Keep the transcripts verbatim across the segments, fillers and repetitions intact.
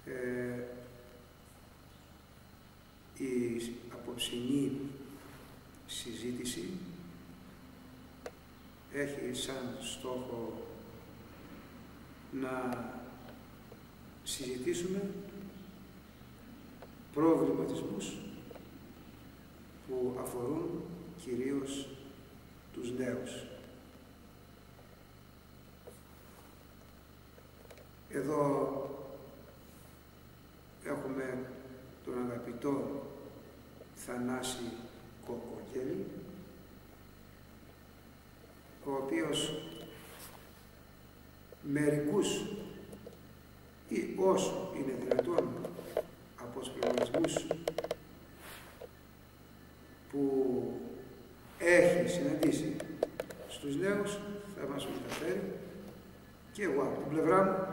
Ε, η απόψινή συζήτηση έχει σαν στόχο να συζητήσουμε προβληματισμούς που αφορούν κυρίως τους νέους. Εδώ έχουμε τον αγαπητό Θανάση Κοκοκέλη, ο οποίος μερικούς ή όσο είναι δυνατόν από τους προβληματισμούς που έχει συναντήσει στους νέους θα μας μεταφέρει, και εγώ από την πλευρά μου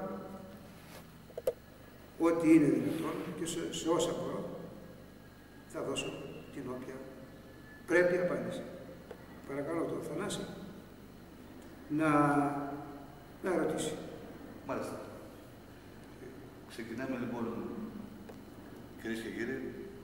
ό,τι είναι δυνατόν και σε, σε όσα μπορώ θα δώσω την όποια πρέπει απάντηση. Παρακαλώ τον Θανάση να, να ρωτήσει. Μάλιστα. Ξεκινάμε λοιπόν, κυρίες και κύριοι,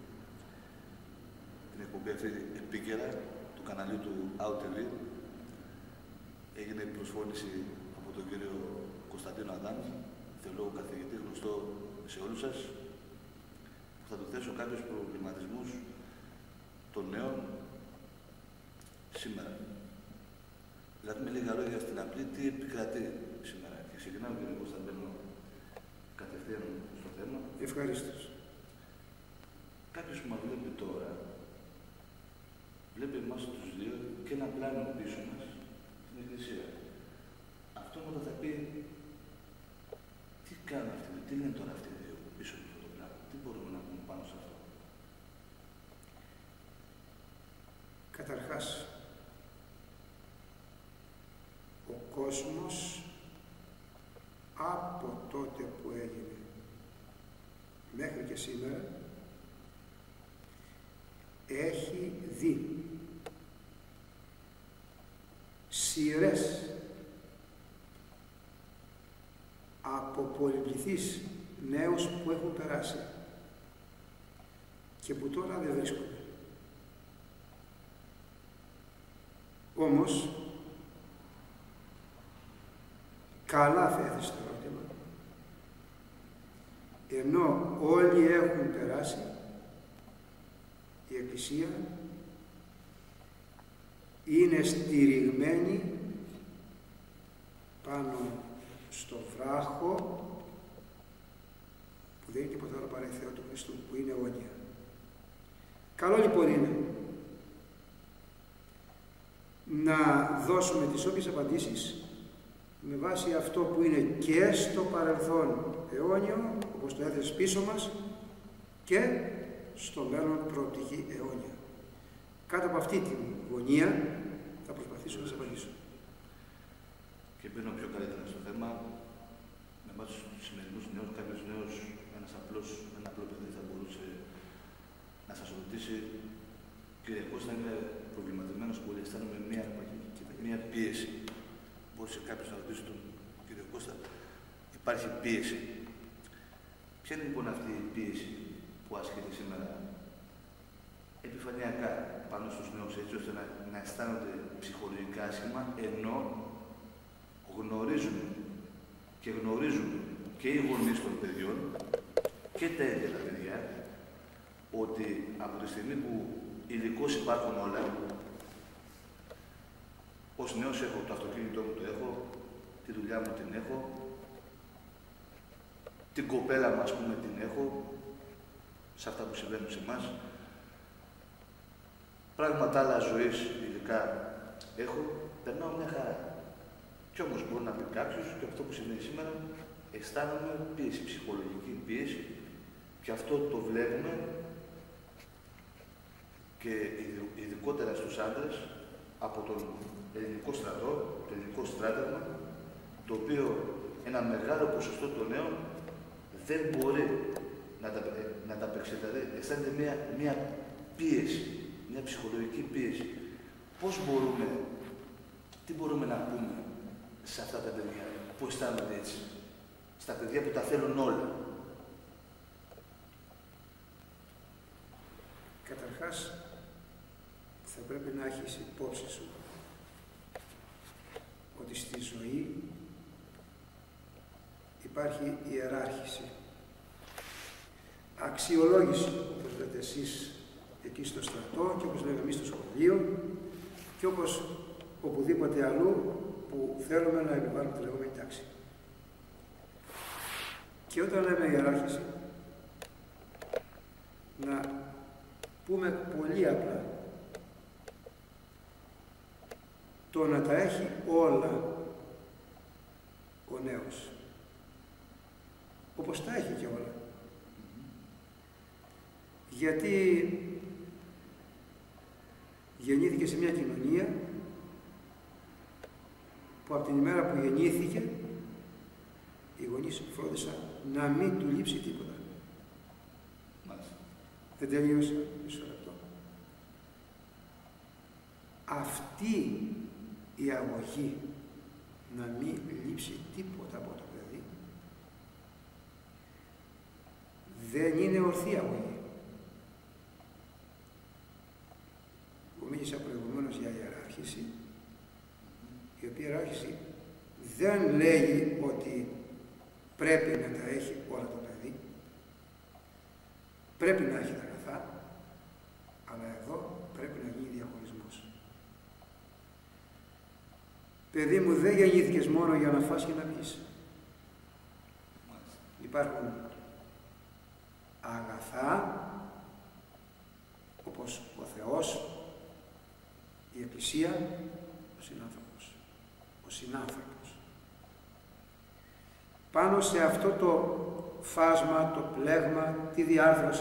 την εκπομπή αυτή επίκαιρα του καναλιού του Out τι βι. Έγινε η προσφώνηση από τον κύριο Κωνσταντίνο Αδάμ, θεολόγο καθηγητή, γνωστό σε όλους σας, που θα του θέσω κάποιους προβληματισμούς των νέων σήμερα. Δηλαδή με λίγα λόγια στην απλή, τι επικρατεί σήμερα. Και ξεκινάμε, κύριε Κωνσταντίνο, κατευθείαν στο θέμα. Ευχαριστώ. Κάποιος που μας βλέπει τώρα, βλέπει εμάς τους δύο και ένα πλάνο πίσω μας στην Εκκλησία. Αυτό μόνο θα πει, τι κάνουν αυτοί, τι λένε τώρα αυτοί οι δύο πίσω από αυτό το πλάνο, τι μπορούμε να πούμε πάνω σε αυτό. Καταρχάς, ο κόσμος από τότε που έγινε μέχρι και σήμερα έχει δει σειρές από πολυπληθείς νέους που έχουν περάσει και που τώρα δεν βρίσκονται. Όμως, καλά θέτεις το ερώτημα, ενώ όλοι έχουν περάσει, η Εκκλησία είναι στηριγμένη πάνω στο βράχο που δεν είναι τίποτα άλλο παρά η Θεό του Χριστού, που είναι αιώνια. Καλό λοιπόν είναι να δώσουμε τις όποιες απαντήσεις με βάση αυτό που είναι και στο παρελθόν αιώνιο, όπως το έθεσες πίσω μας, και στο μέλλον προοπτική αιώνια. Κάτω από αυτή τη γωνία θα προσπαθήσω να σας απαντήσω. Και μπαίνω πιο καλύτερα στο θέμα, με εμάς τους σημερινούς νέους, κάποιος νέος, ένας απλός, ένα απλό παιδί θα μπορούσε να σας ρωτήσει, κύριε Κώστα, είμαι προβληματισμένος πολύ, αισθάνομαι μια, μια πίεση. Μπορούσε κάποιος να ρωτήσει τον κύριο Κώστα, υπάρχει πίεση. Ποια είναι λοιπόν αυτή η πίεση που ασκείται σήμερα επιφανειακά πάνω στους νέους, έτσι ώστε να, να αισθάνονται ψυχολογικά άσχημα, ενώ γνωρίζουν και γνωρίζουν και οι γονείς των παιδιών και τα ίδια τα παιδιά ότι από τη στιγμή που ειδικώς υπάρχουν όλα, ως νέος έχω το αυτοκίνητό μου, το έχω, τη δουλειά μου την έχω, την κοπέλα μου, ας πούμε, την έχω, σε αυτά που συμβαίνουν σε εμάς. Πράγματα άλλα ζωής, ειδικά, έχω, περνάω μια χαρά. Κι όμως μπορεί να πει κάποιος, και αυτό που συμβαίνει σήμερα, αισθάνομαι πίεση, ψυχολογική πίεση, και αυτό το βλέπουμε και ειδικότερα στους άντρες από τον ελληνικό στρατό, το ελληνικό στράτευμα, το οποίο ένα μεγάλο ποσοστό των νέων δεν μπορεί να τα, να τα απεξεταθεί. Αισθάνεται μια, μια πίεση, μια ψυχολογική πίεση. Πώς μπορούμε, τι μπορούμε να πούμε σε αυτά τα παιδιά που αισθάνονται έτσι, στα παιδιά που τα θέλουν όλα, Καταρχάς, θα πρέπει να έχεις υπόψη σου ότι στη ζωή υπάρχει ιεράρχηση, αξιολόγηση, όπως λέτε εσείς εκεί στο στρατό και όπως λέμε εμείς στο σχολείο και όπως οπουδήποτε αλλού που θέλουμε να επιβάλλουμε τη λεγόμενη τάξη. Και όταν λέμε ιεράρχηση, να πούμε πολύ απλά, το να τα έχει όλα ο νέος, όπως τα έχει και όλα. Γιατί γεννήθηκε σε μια κοινωνία που από την ημέρα που γεννήθηκε οι γονείς φρόντισαν να μην του λείψει τίποτα. Μάλιστα. Δεν τελείωσα, μισό λεπτό. Αυτή η αγωγή να μην λείψει τίποτα από το παιδί δεν είναι ορθή αγωγή. Που μίλησα προηγουμένως για ιεράρχηση, η οποία ιεράρχηση δεν λέγει ότι πρέπει να τα έχει όλα το παιδί, πρέπει να έχει τα αγαθά, αλλά εδώ πρέπει να γίνει διαχωρισμός. Παιδί μου, δεν γεννήθηκες μόνο για να φας και να πεις. Υπάρχουν αγαθά, όπως ο Θεός, η Εκκλησία, ο συνάνθρωπος. Ο συνάνθρωπος. Πάνω σε αυτό το φάσμα, το πλέγμα, τη διάρθρωση,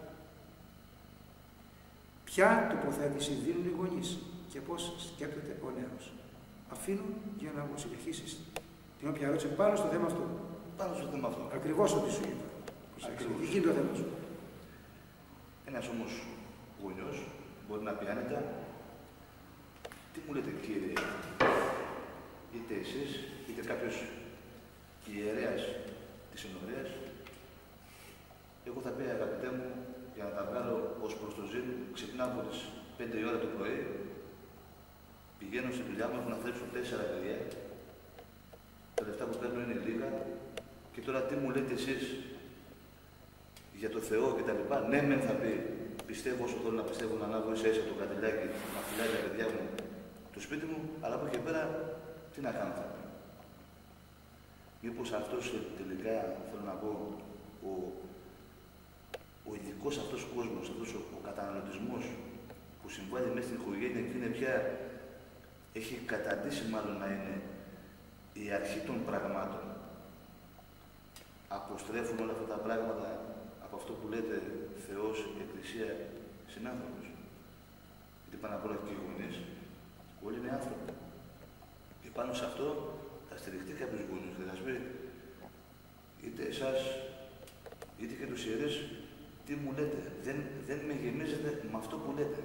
ποια τοποθέτηση δίνουν οι γονείς και πώς σκέπτεται ο νέος. Αφήνω για να μου συνεχίσεις την όποια ερώτηση πάνω στο θέμα αυτό. Πάνω στο θέμα αυτό. Ακριβώς ό,τι σου είπα. Εκεί είναι το θέμα σου. Ένας όμως γονιός μπορεί να πει άνετα, τι μου λέτε κύριε, είτε εσείς, είτε κάποιος ιερέας της ενορίας, εγώ θα πει αγαπητέ μου, για να τα βγάλω ως προς το ζήν, ξυπνάω από τις πέντε η ώρα το πρωί, πηγαίνω στη δουλειά μου, έχω να θρέψω τέσσερα παιδιά, τα λεφτά που παίρνω είναι λίγα και τώρα τι μου λέτε εσείς για το Θεό και τα λοιπά. Ναι, μεν θα πει, πιστεύω όσο θέλω να πιστεύω να ανάβω ίσα ίσα το κατελάκι, να φυλάει τα παιδιά μου, το σπίτι μου, αλλά από εκεί πέρα τι να κάνω θα πει. Μήπως αυτός τελικά, θέλω να πω, ο, ο ειδικός αυτός κόσμος, αυτός ο, ο καταναλωτισμός που συμβάλλει μέσα στην οικογένεια και είναι πια, έχει καταντήσει μάλλον να είναι η αρχή των πραγμάτων. Αποστρέφουν όλα αυτά τα πράγματα από αυτό που λέτε Θεός, Εκκλησία, συνάνθρωπος. Γιατί πάνω απ' όλα και οι γονείς, όλοι είναι άνθρωποι. Και πάνω σε αυτό θα στηριχτεί κάποιος γονείς και θα σου πει είτε εσάς, είτε και τους ιερείς, τι μου λέτε. Δεν, δεν με γεμίζετε με αυτό που λέτε.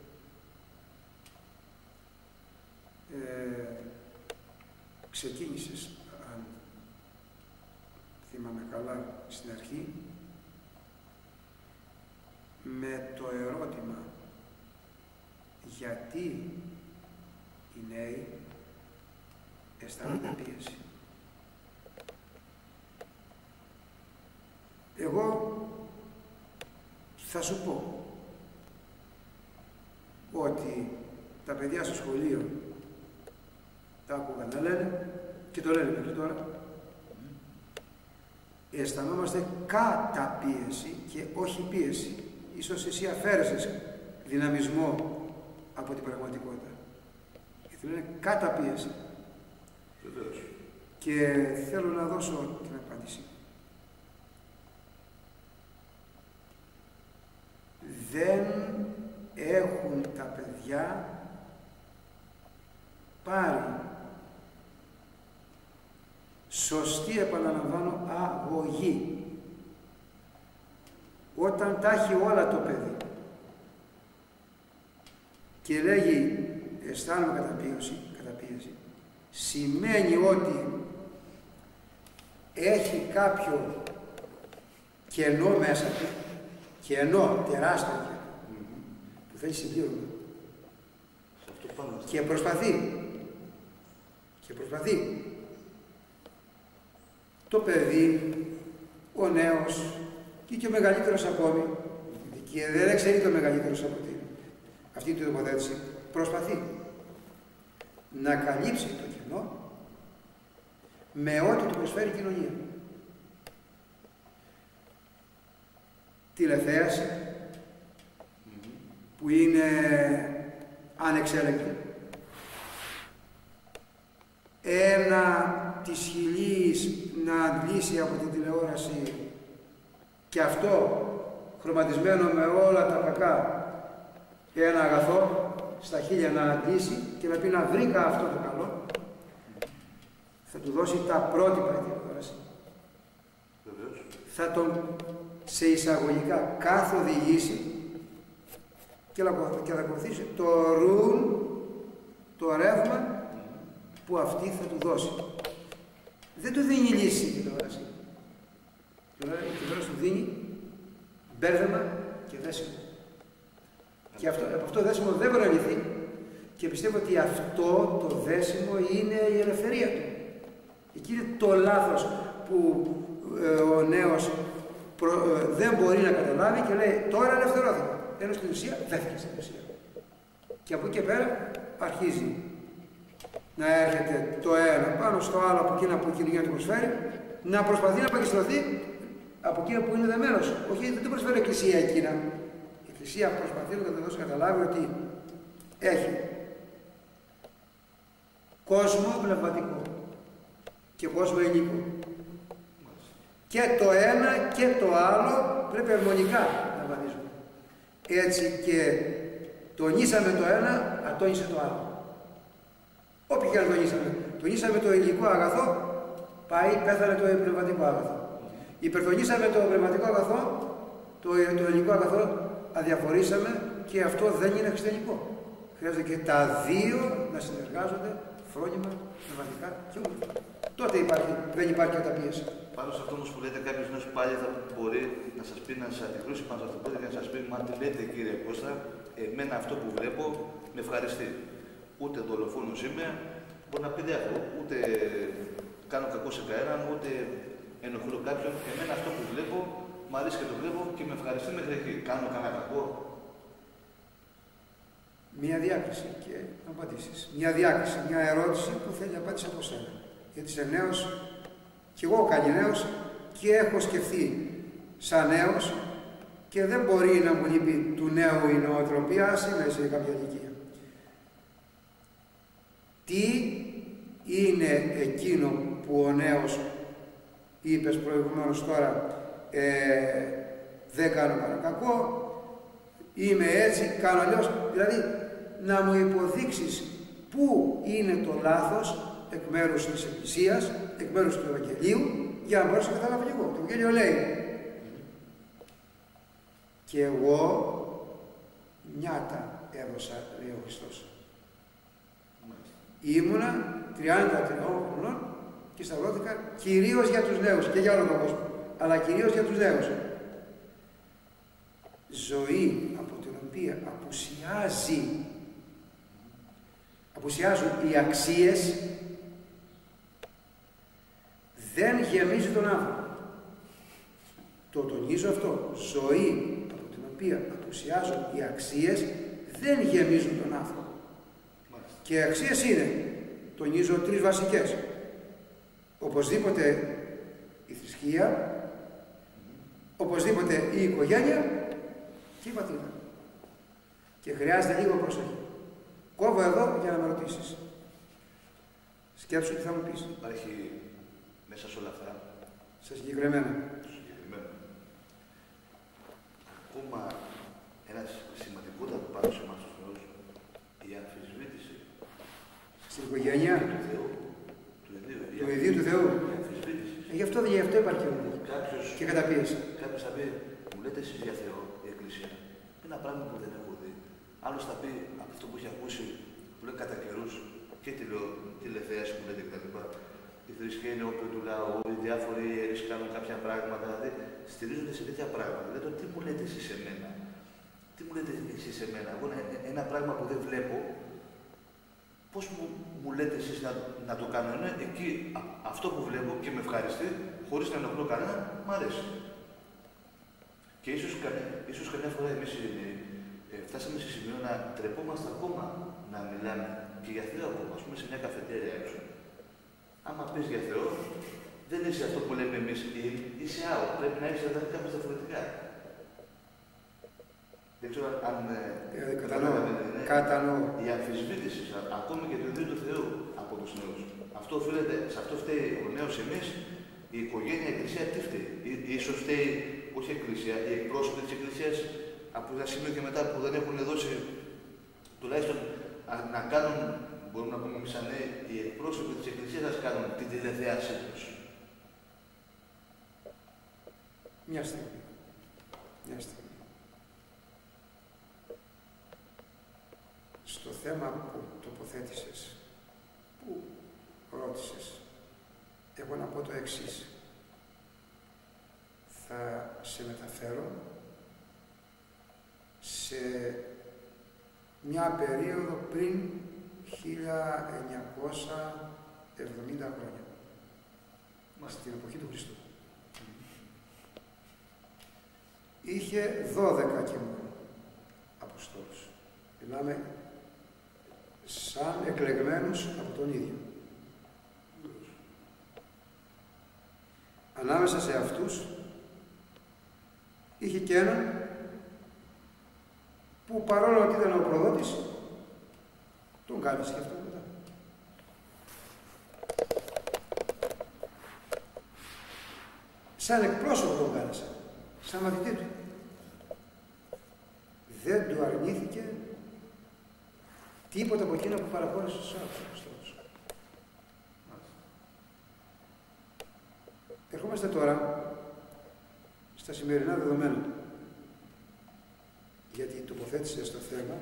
Ε, ξεκίνησες, αν θυμάμαι καλά, στην αρχή, με το ερώτημα γιατί οι νέοι αισθάνονται πίεση. Εγώ θα σου πω ότι τα παιδιά στο σχολείο τα άκουγαν να λένε και το λένε μέχρι τώρα, αισθανόμαστε καταπίεση και όχι πίεση. Ίσως εσύ αφαίρεσες δυναμισμό από την πραγματικότητα. Γιατί λένε καταπίεση. Βεβαίως. Και θέλω να δώσω την απάντηση. Δεν έχουν τα παιδιά πάρει σωστή, επαναλαμβάνω, αγωγή. Όταν τα έχει όλα το παιδί και λέγει αισθάνομαι καταπίεση, καταπίεση, σημαίνει ότι έχει κάποιο κενό μέσα του, κενό, τεράστιο κενό, θέλει συμπλήρωμα. Πάνω, και προσπαθεί. Και προσπαθεί. Το παιδί, ο νέος και και ο μεγαλύτερος ακόμη, και δεν εξαιρεί το μεγαλύτερος από την, αυτή την τοποθέτηση, προσπαθεί να καλύψει το κενό με ό,τι του προσφέρει η κοινωνία. Τηλεθέαση, που είναι ανεξέλεγκτη, ένα της χιλής να αντλήσει από την τηλεόραση και αυτό χρωματισμένο με όλα τα κακά ένα αγαθό στα χίλια να αντλήσει και να πει να βρήκα αυτό το καλό, θα του δώσει τα πρότυπα η τηλεόραση. Θα τον σε εισαγωγικά καθοδηγήσει και θα ακολουθήσει το ρουλ, το ρεύμα που αυτή θα του δώσει. Δεν του δίνει λύση η τηλεόραση. Η τηλεόραση του δίνει μπέρδεμα και δέσιμο. Και αυτό, από αυτό το δέσιμο δεν μπορεί να λυθεί. Και πιστεύω ότι αυτό το δέσιμο είναι η ελευθερία του. Εκεί είναι το λάθος που ε, ο νέος προ, ε, δεν μπορεί να καταλάβει και λέει τώρα ελευθερώθηκα. Ενώ στην ουσία δέθηκε στην ουσία. Και από εκεί και πέρα αρχίζει να έρχεται το ένα πάνω στο άλλο από εκείνα που η κοινωνία του προσφέρει, να προσπαθεί να αποκριστρωθεί από εκείνα που είναι δεμένος. Όχι, δεν του προσφέρει η Εκκλησία εκείνα. Η Εκκλησία προσπαθεί να το δώσει καταλάβει ότι έχει κόσμο πνευματικό και κόσμο υλικό. Και το ένα και το άλλο πρέπει αρμονικά να βαδίζουν. Έτσι και τονίσαμε το ένα, ατόνισε το άλλο. Όποιο και αν τονίσαμε. Τονίσαμε το υλικό αγαθό, πάει, πέθανε το πνευματικό αγαθό. Υπερτονίσαμε το πνευματικό αγαθό, το, το υλικό αγαθό αδιαφορήσαμε και αυτό δεν είναι χριστιανικό. Χρειάζεται και τα δύο να συνεργάζονται φρόνημα, πνευματικά και όλα. Τότε υπάρχει, δεν υπάρχει καταπίεση. Πάνω σε αυτό όμως που λέτε, κάποιος νέος πάλι θα μπορεί να σας πει, να σας αντικρούσει πάνω σε αυτό που λέτε και να σας πει: μα τι λέτε κύριε Κώστα, εμένα αυτό που βλέπω με ευχαριστεί. Ούτε δολοφόνος είμαι, μπορεί να πει διάφορο. Ούτε κάνω κακό σε κανέναν, ούτε ενοχλώ κάποιον. Εμένα αυτό που βλέπω, μου αρέσει και το βλέπω και με ευχαριστεί μέχρι εκεί. Κάνω κανένα κακό. Μία διάκριση και απαντήσεις. Μία διάκριση, μια ερώτηση που θέλει απάντηση από σένα. Γιατί είσαι νέος, κι εγώ κάνει νέος και έχω σκεφτεί σαν νέος και δεν μπορεί να μου λείπει του νέου η νοοτροπία, ας είμαι σε κάποια ηλικία. Τι είναι εκείνο που ο νέος, είπες προηγουμένως τώρα, ε, δεν κάνω κανένα κακό, είμαι έτσι, κάνω αλλιώς, δηλαδή να μου υποδείξεις πού είναι το λάθος εκ μέρους της Εκκλησίας, εκ μέρους του Ευαγγελίου, για να μπορέσω να καταλάβω και εγώ. Το Ευαγγέλιο λέει και εγώ νιάτα έδωσα, λέει ο Χριστός. Ήμουνα τριάντα τριών χρονών και σταυρώθηκα κυρίως για τους νέους και για όλο τον κόσμο, αλλά κυρίως για τους νέους. Ζωή από την οποία απουσιάζει, απουσιάζουν οι αξίες, δεν γεμίζει τον άνθρωπο. Το τονίζω αυτό. Ζωή από την οποία απουσιάζουν οι αξίες δεν γεμίζουν τον άνθρωπο. Και οι αξίες είναι, τονίζω, τρεις βασικές. Οπωσδήποτε η θρησκεία, οπωσδήποτε η οικογένεια και η πατρίδα. Και χρειάζεται λίγο προσοχή. Κόβω εδώ για να με ρωτήσεις. Σκέψου τι θα μου πεις. Υπάρχει μέσα σε όλα αυτά. Σε συγκεκριμένα. Συγκεκριμένα. Ακόμα ένα σημαντικότατο πάνω σε εμάς τους νέους, η αμφισβήτηση. Στην οικογένεια. Του Θεού. Του ιδίου, του ιδίου του Θεού. Η αμφισβήτηση. Ε, γι' αυτό, γι' αυτό υπάρχει κάποιος, και καταπίεση. Κάποιος θα πει, μου λέτε εσείς για Θεό, η Εκκλησία. Ένα πράγμα που δεν έχω δει. Άλλος θα πει από αυτό που έχει ακούσει, που λέει κατά καιρούς και τηλεθέαση που λέτε κτλ. Η θρησκεία είναι όπλο του λαού, οι διάφοροι ιερείς κάνουν κάποια πράγματα. Δηλαδή στηρίζονται σε τέτοια πράγματα. Λέτε, τι μου λέτε εσείς σε μένα. Τι μου λέτε εσείς εμένα, εγώ ένα πράγμα που δεν βλέπω, πώς μου, μου λέτε εσείς να, να το κάνω, ναι, εκεί α, αυτό που βλέπω και με ευχαριστεί, χωρίς να ενοχλώ κανένα, μ' αρέσει. Και ίσως, ίσως καμιά φορά εμείς ε, ε, φτάσαμε σε σημείο να τρεπόμαστε ακόμα να μιλάμε και για Θεό ακόμα, ας πούμε, σε μια καφετέρια έξω. Άμα πεις για Θεό, δεν είσαι αυτό που λέμε εμείς, είσαι άλλο, πρέπει να είσαι δηλαδή κάπως διαφορετικά. Δεν ξέρω αν ε, κατανοώ. κατανοώ. Η αμφισβήτηση ακόμη και του ίδιου του Θεού από τους νέους. Αυτό οφείλεται, σε αυτό φταίει ο νέος εμείς, η οικογένεια, η Εκκλησία, τι φταίει. Ίσως φταίει, όχι η Εκκλησία, οι εκπρόσωποι της Εκκλησίας από ένα σημείο και μετά που δεν έχουν δώσει τουλάχιστον να κάνουν, μπορούμε να πούμε εμείς σαν νέοι, οι εκπρόσωποι της Εκκλησίας να κάνουν την τηλεθέασή τους. Μια στιγμή. Μια στιγμή. Στο θέμα που τοποθέτησες, που ρώτησες, εγώ να πω το εξής. Θα σε μεταφέρω σε μια περίοδο πριν χίλια εννιακόσια εβδομήντα χρόνια, στην εποχή του Χριστού. Είχε δώδεκα και μόνο αποστόλους. Μιλάμε σαν εκλεγμένους από τον ίδιο. Ανάμεσα σε αυτούς είχε και έναν που παρόλο ότι ήταν ο προδότης, τον κάλεσε και αυτό μετά. Σαν εκπρόσωπο τον κάλεσε, σαν μαθητή του. Δεν του αρνήθηκε τίποτα από εκείνα που παραχώρησε στους άλλους αποστόλους. Ερχόμαστε τώρα στα σημερινά δεδομένα. Γιατί τοποθέτησε στο θέμα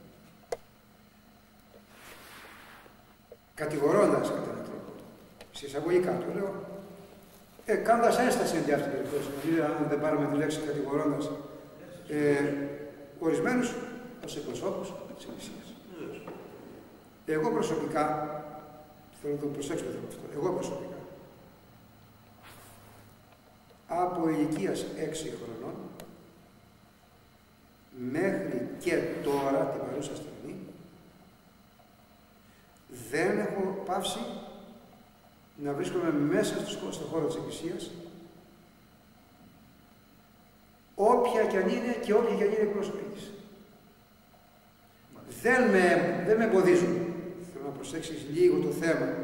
κατηγορώντας κατά έναν τρόπο. Σε εισαγωγικά του λέω, ε, κάνοντας ένσταση εν αυτή την περιπτώση, δηλαδή αν δεν πάρουμε τη λέξη κατηγορώντας, ε, ορισμένους ως εκπροσώπους της Εκκλησίας. Εγώ προσωπικά, θέλω να το προσέξω το θέμα αυτό, εγώ προσωπικά, από ηλικίας έξι χρονών μέχρι και τώρα, την παρούσα στιγμή, δεν έχω πάυσει να βρίσκομαι μέσα στον χώρο της Εκκλησίας, όποια κι αν είναι και όποια κι αν είναι εκπρόσωποι της. Δεν με, δεν με εμποδίζουν. Θέλω να προσέξεις λίγο το θέμα.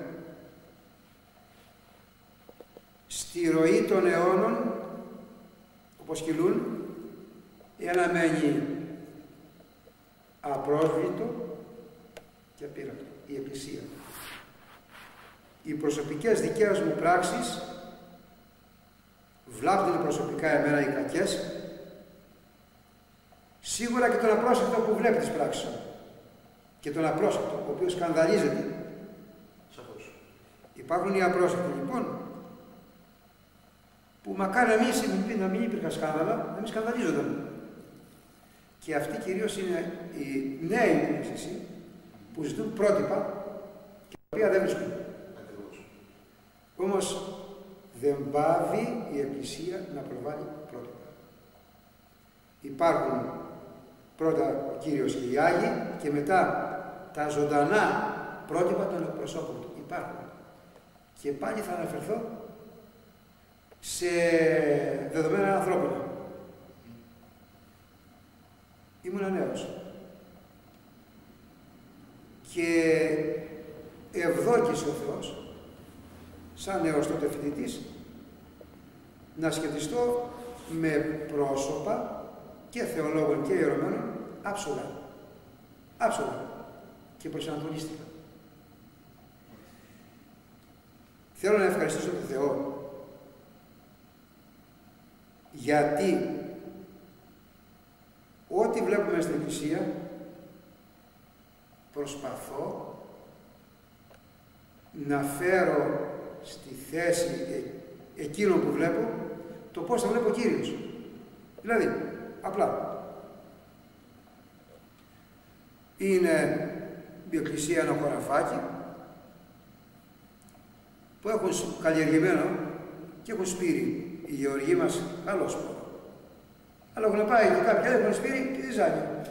Στη ροή των αιώνων, όπως κυλούν, ένα μένει απρόσβλητο και απείρατο, η Εκκλησία. Οι προσωπικές δικές μου πράξεις βλάπτουν προσωπικά εμένα οι κακές, σίγουρα και τον απρόσεκτο που βλέπει τις πράξεις μου και τον απρόσεκτο, ο οποίος σκανδαλίζεται. Σαφώς. Υπάρχουν οι απρόσεκτοι λοιπόν, που μακάρι εμείς να μην υπήρχαν σκάνδαλα, να μην σκανδαλίζονταν. Και αυτοί κυρίως είναι οι νέοι που εσύ, που ζητούν πρότυπα και τα οποία δεν βρίσκουν. Ακριβώς. Όμως δεν πάβει η Εκκλησία να προβάλλει πρότυπα. Υπάρχουν πρώτα ο Κύριος και οι Άγιοι και μετά τα ζωντανά πρότυπα των εκπροσώπων του. Υπάρχουν. Και πάλι θα αναφερθώ σε δεδομένα ανθρώπινα. Ήμουν νέος. Και ευδόκησε ο Θεός, σαν νέος τότε φοιτητής, να σχετιστώ με πρόσωπα και θεολόγων και ιερωμένων άψογα. Άψογα. Και προσανατολίστηκα. Θέλω να ευχαριστήσω τον Θεό γιατί ό,τι βλέπουμε στην Εκκλησία προσπαθώ να φέρω στη θέση ε, εκείνο που βλέπω το πώς θα βλέπω ο Κύριος. Δηλαδή, απλά, Είναι η εκκλησία ένα χωραφάκι που έχουν καλλιεργημένο και έχουν σπείρει οι γεωργοί μας καλό σπόρο. Αλλά έχουν πάει και κάποιοι άλλοι έχουν σπείρει και ζυζάνια.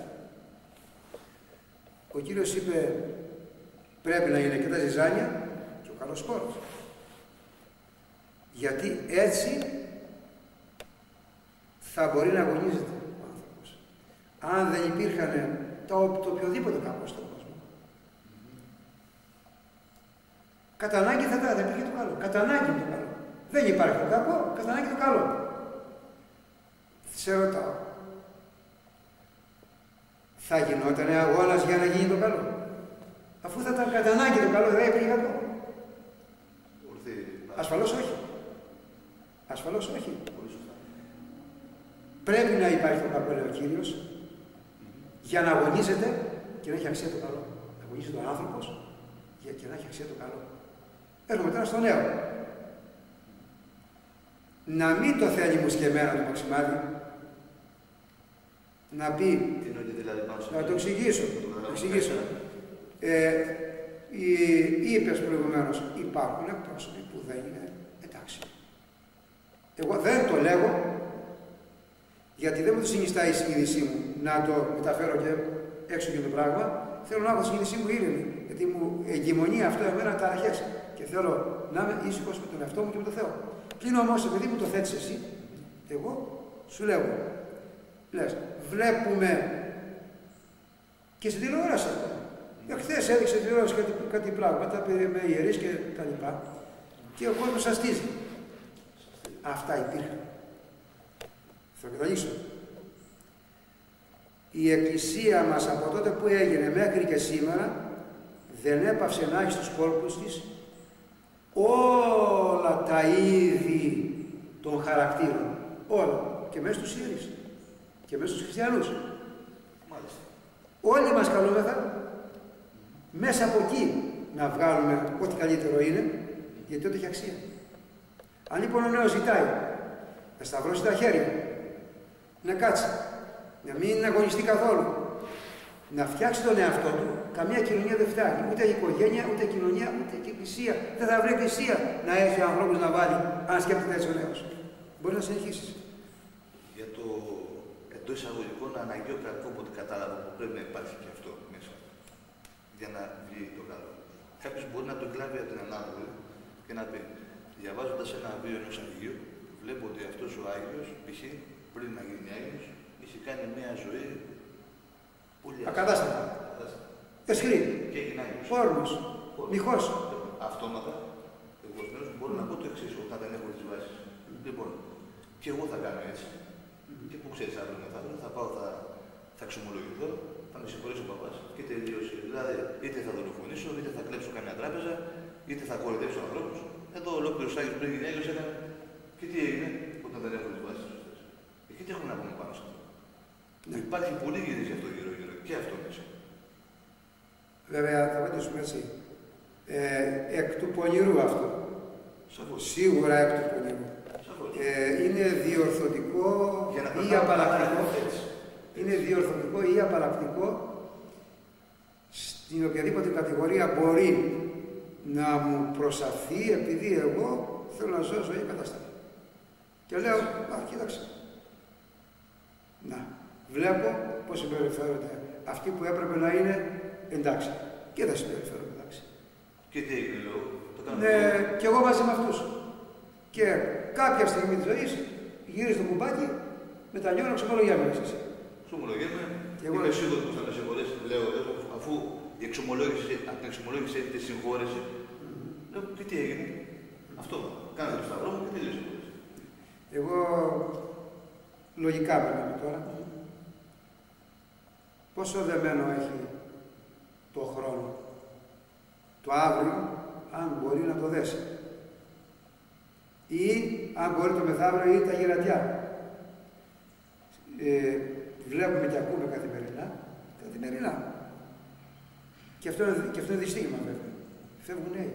Ο Κύριος είπε πρέπει να είναι και τα ζυζάνια και ο καλός σπόρος. Γιατί έτσι θα μπορεί να αγωνίζεται ο άνθρωπος. Αν δεν υπήρχαν το, το οποιοδήποτε κακό στον κόσμο. Κατά ανάγκη θα τα, δεν υπήρχε το καλό. Κατά ανάγκη το καλό. Δεν υπάρχει το κακό, κατά ανάγκη το καλό. Σε ρωτάω. Θα γινόταν αγώνας για να γίνει το καλό. Αφού θα ήταν κατά ανάγκη το καλό, δεν υπήρχε κακό. Ασφαλώς όχι. Ασφαλώς όχι. Πρέπει να υπάρχει το κακό, λέει ο Κύριος, για να αγωνίζεται και να έχει αξία το καλό. Να αγωνίζεται ο άνθρωπος και να έχει αξία το καλό. Έρχομαι τώρα στο νέο. Να μην το θέλει μουσκεμένα το Μαξιμάδι, να πει, δηλαδή, να το εξηγήσω, το εξηγήσω. Ε, είπες προηγουμένως, υπάρχουν εκπρόσωποι που δεν είναι εντάξει. Εγώ δεν το λέγω, γιατί δεν μου το συνιστάει η συνείδησή μου να το μεταφέρω και έξω και το πράγμα. Θέλω να έχω τη συνείδησή μου ήρεμη, γιατί μου εγκυμονεί αυτό εμένα ταραχές και θέλω να είμαι ήσυχος με τον εαυτό μου και με τον Θεό. Πλην όμως, επειδή μου το θέτεις εσύ, εγώ σου λέω, λες, βλέπουμε και στην τηλεόραση αυτό. Εχθές έδειξε τηλεόραση κάτι, κάτι πράγματα με ιερείς και τα λοιπά και ο κόσμος αστίζει. Αυτά υπήρχαν. Θα καταλήξω. Η Εκκλησία μας από τότε που έγινε μέχρι και σήμερα δεν έπαυσε να έχει στους κόλπους της όλα τα είδη των χαρακτήρων. Όλα. Και μέσα στους ιερείς. Και μέσα στους χριστιανούς. Μάλιστα. Όλοι μας καλούμεθα μέσα από εκεί να βγάλουμε ό,τι καλύτερο είναι, γιατί τότε έχει αξία. Αν λοιπόν ο νέος ζητάει να σταυρώσει τα χέρια, να κάτσει, να μην αγωνιστεί καθόλου, να φτιάξει τον εαυτό του, καμία κοινωνία δεν φτάνει. Ούτε η οικογένεια, ούτε η κοινωνία, ούτε η εκκλησία. Δεν θα βρει εκκλησία να έχει ανθρώπους να βάλει, αν σκέφτεται έτσι ο νέος. Μπορεί να συνεχίσεις. Για το εντός εισαγωγικών αναγκαίο κακό που κατάλαβα που πρέπει να υπάρχει και αυτό μέσα. Για να βγει το καλό. Κάποιος μπορεί να το κλάβει από την ανάποδη και να πει, διαβάζοντας ένα βίο ενός Αγίου, βλέπω ότι αυτός ο Άγιος, π.χ. πριν να γίνει Άγιος, είχε κάνει μια ζωή πολύ ακατάστατα. Εσχρή. Και έγινε Άγιος. Όρμος. Μυχός. Αυτόματα, εγώ μπορώ να πω το εξής, όταν δεν έχω τις βάσεις. Λοιπόν, και εγώ θα κάνω έτσι. Και που ξέρεις αύριο μεθαύριο, θα πάω, θα, θα εξομολογηθώ, θα με συγχωρήσει ο παπάς και τελείωσε. Δηλαδή, είτε θα δολοφονήσω, είτε θα κλέψω καμιά τράπεζα, είτε θα κοροϊδέψω ανθρώπους. Εδώ ολόκληρος Άγιος πριν γίνει Άγιος έκανε. Και τι έγινε όταν δεν έχω τις βάσεις σωστές. Εκεί τι έχουμε να πούμε πάνω σε αυτό. Ναι. Υπάρχει πολύ γυρίζει αυτό γύρω-γύρω και αυτό μέσα. Βέβαια, θα απαντήσουμε έτσι. Ε, εκ του πονηρού αυτό. Σαφώς. Σίγουρα εκ του πονηρού. Ε, είναι διορθωτικό ή απαλλακτικό. Είναι διορθωτικό ή απαλλακτικό στην οποιαδήποτε κατηγορία μπορεί να μου προσαφθεί επειδή εγώ θέλω να ζω ζωή κατάσταση. Και λέω, α, κοίταξε. Να, βλέπω πώς συμπεριφέρονται αυτοί που έπρεπε να είναι εντάξει. Και δεν συμπεριφέρονται εντάξει. Και τι έγινε, λέω, το κάνω. Ναι, και εγώ μαζί με αυτούς. Και κάποια στιγμή της ζωής γύρισε το κουμπάκι, μετανιώνω, ξεμολογιάμαι μέσα εσύ. Ξεμολογιάμαι, είμαι σίγουρος πως θα με συγχωρέσει, λέω, αφού η εξομολόγηση, από την εξομολόγηση έρχεται συγχώρεση, λέω, και τι έγινε. Αυτό, κάνε το σταυρό μου και τελείωσε. Εγώ λογικά περνάμε τώρα. Πόσο δεμένο έχει το χρόνο, το αύριο, αν μπορεί να το δέσει. Ή αν μπορεί το μεθαύριο ή τα γερατιά. Ε, βλέπουμε και ακούμε καθημερινά, καθημερινά. Και αυτό είναι, και αυτό είναι δυστύχημα βέβαια. Φεύγουν νέοι.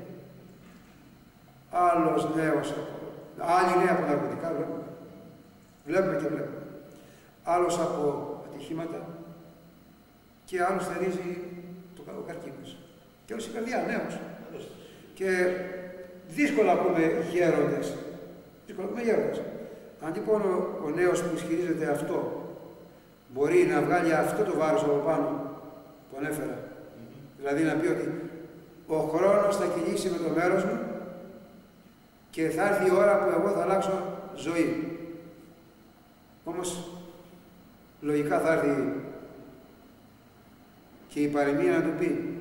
Άλλος νέος, άλλοι νέοι από ναρκωτικά βλέπουμε. Βλέπουμε και βλέπουμε. Άλλος από ατυχήματα. και άλλους θερίζει το ο καρκίνος. Και όλος η καρδιά, νέος. Και δύσκολα ακούμε γέροντες. Δύσκολα ακούμε γέροντες. Αν λοιπόν ο, ο νέος που ισχυρίζεται αυτό μπορεί να βγάλει αυτό το βάρος από πάνω που ανέφερα, mm-hmm. δηλαδή να πει ότι ο χρόνος θα κυλήσει με το μέρος μου και θα έρθει η ώρα που εγώ θα αλλάξω ζωή. Όμως λογικά θα έρθει και η παροιμία να του πει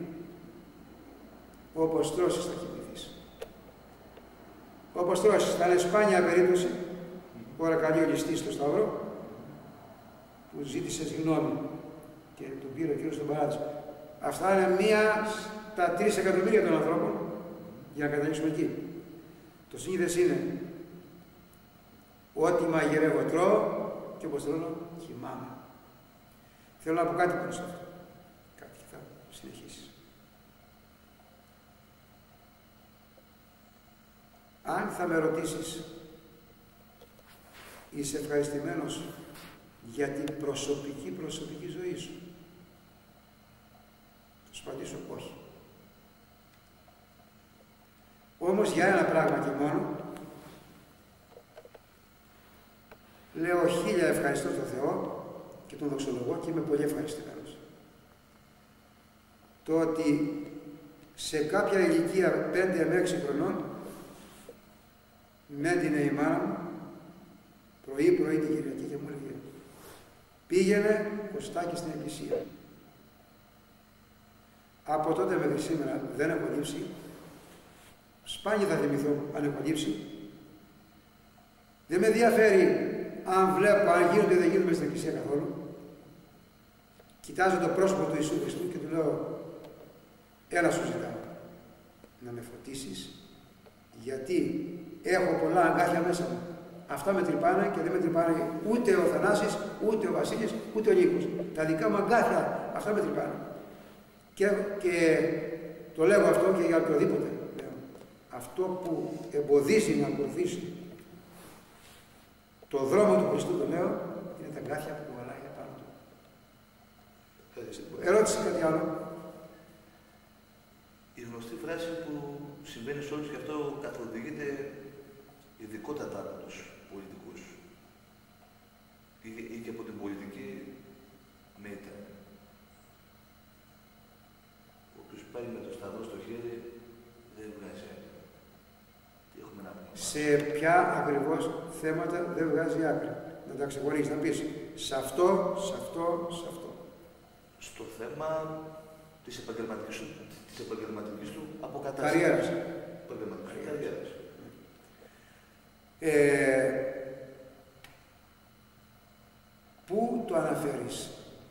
όπως τρώσεις θα κοιμηθείς. Όπως τρώσεις, θα είναι σπάνια περίπτωση, ώρα καλή ο ληστής στο Σταυρό, που ζήτησε συγγνώμη και τον πήρε ο Κύριος στον Παράδεισο. Αυτά είναι μία στα τρεις εκατομμύρια των ανθρώπων για να καταλήξουμε εκεί. Το σύνηθες είναι ότι μαγειρεύω τρώω και όπως θέλω κοιμάμαι. Θέλω να πω κάτι πάνω σε αυτό. Κάτι και θα συνεχίσει. Αν θα με ρωτήσεις, είσαι ευχαριστημένος για την προσωπική προσωπική ζωή σου? Θα σου απαντήσω όχι. Όμως για ένα πράγμα και μόνο, λέω χίλια ευχαριστώ τον Θεό και τον δοξολογώ και είμαι πολύ ευχαριστημένος. Το ότι σε κάποια ηλικία πέντε με έξι χρονών με έντυνε η μάνα μου πρωί-πρωί την Κυριακή και μου έλεγε πήγαινε Κωστάκη στην εκκλησία. Από τότε μέχρι σήμερα δεν έχω λείψει. Σπάνια θα θυμηθώ αν έχω λείψει. Δεν με ενδιαφέρει αν βλέπω, αν γίνονται ή δεν γίνονται στην εκκλησία καθόλου. Κοιτάζω το πρόσωπο του Ιησού Χριστού και του λέω έλα σου ζητάω να με φωτίσεις γιατί έχω πολλά αγκάθια μέσα μου. Αυτά με τρυπάνε και δεν με τρυπάνε ούτε ο Θανάσης, ούτε ο Βασίλης, ούτε ο Νίκος. Τα δικά μου αγκάθια, αυτά με τρυπάνε. Και, και το λέω αυτό και για οποιοδήποτε. Λέω. Αυτό που εμποδίζει να ακολουθήσει το δρόμο του Χριστού, το λέω, είναι τα αγκάθια που κουβαλάει απάνω του. Ερώτηση κάτι άλλο. Η γνωστή φράση που συμβαίνει σε όλους και αυτό καθοδηγείται ειδικότατα από τους πολιτικούς ή, ή και από την πολιτική μύτα. Όποιος πάει με το σταυρό στο χέρι δεν βγάζει άκρη. Τι έχουμε να πούμε? Σε ποια ακριβώς θέματα δεν βγάζει άκρη? Να τα ξεχωρίσεις, να πεις σε αυτό, σε αυτό, σε αυτό. Στο θέμα της επαγγελματικής του, της επαγγελματικής του αποκατάστασης. Καριέρας. Επαγγελματικής καριέρας. Ε, πού το αναφέρεις?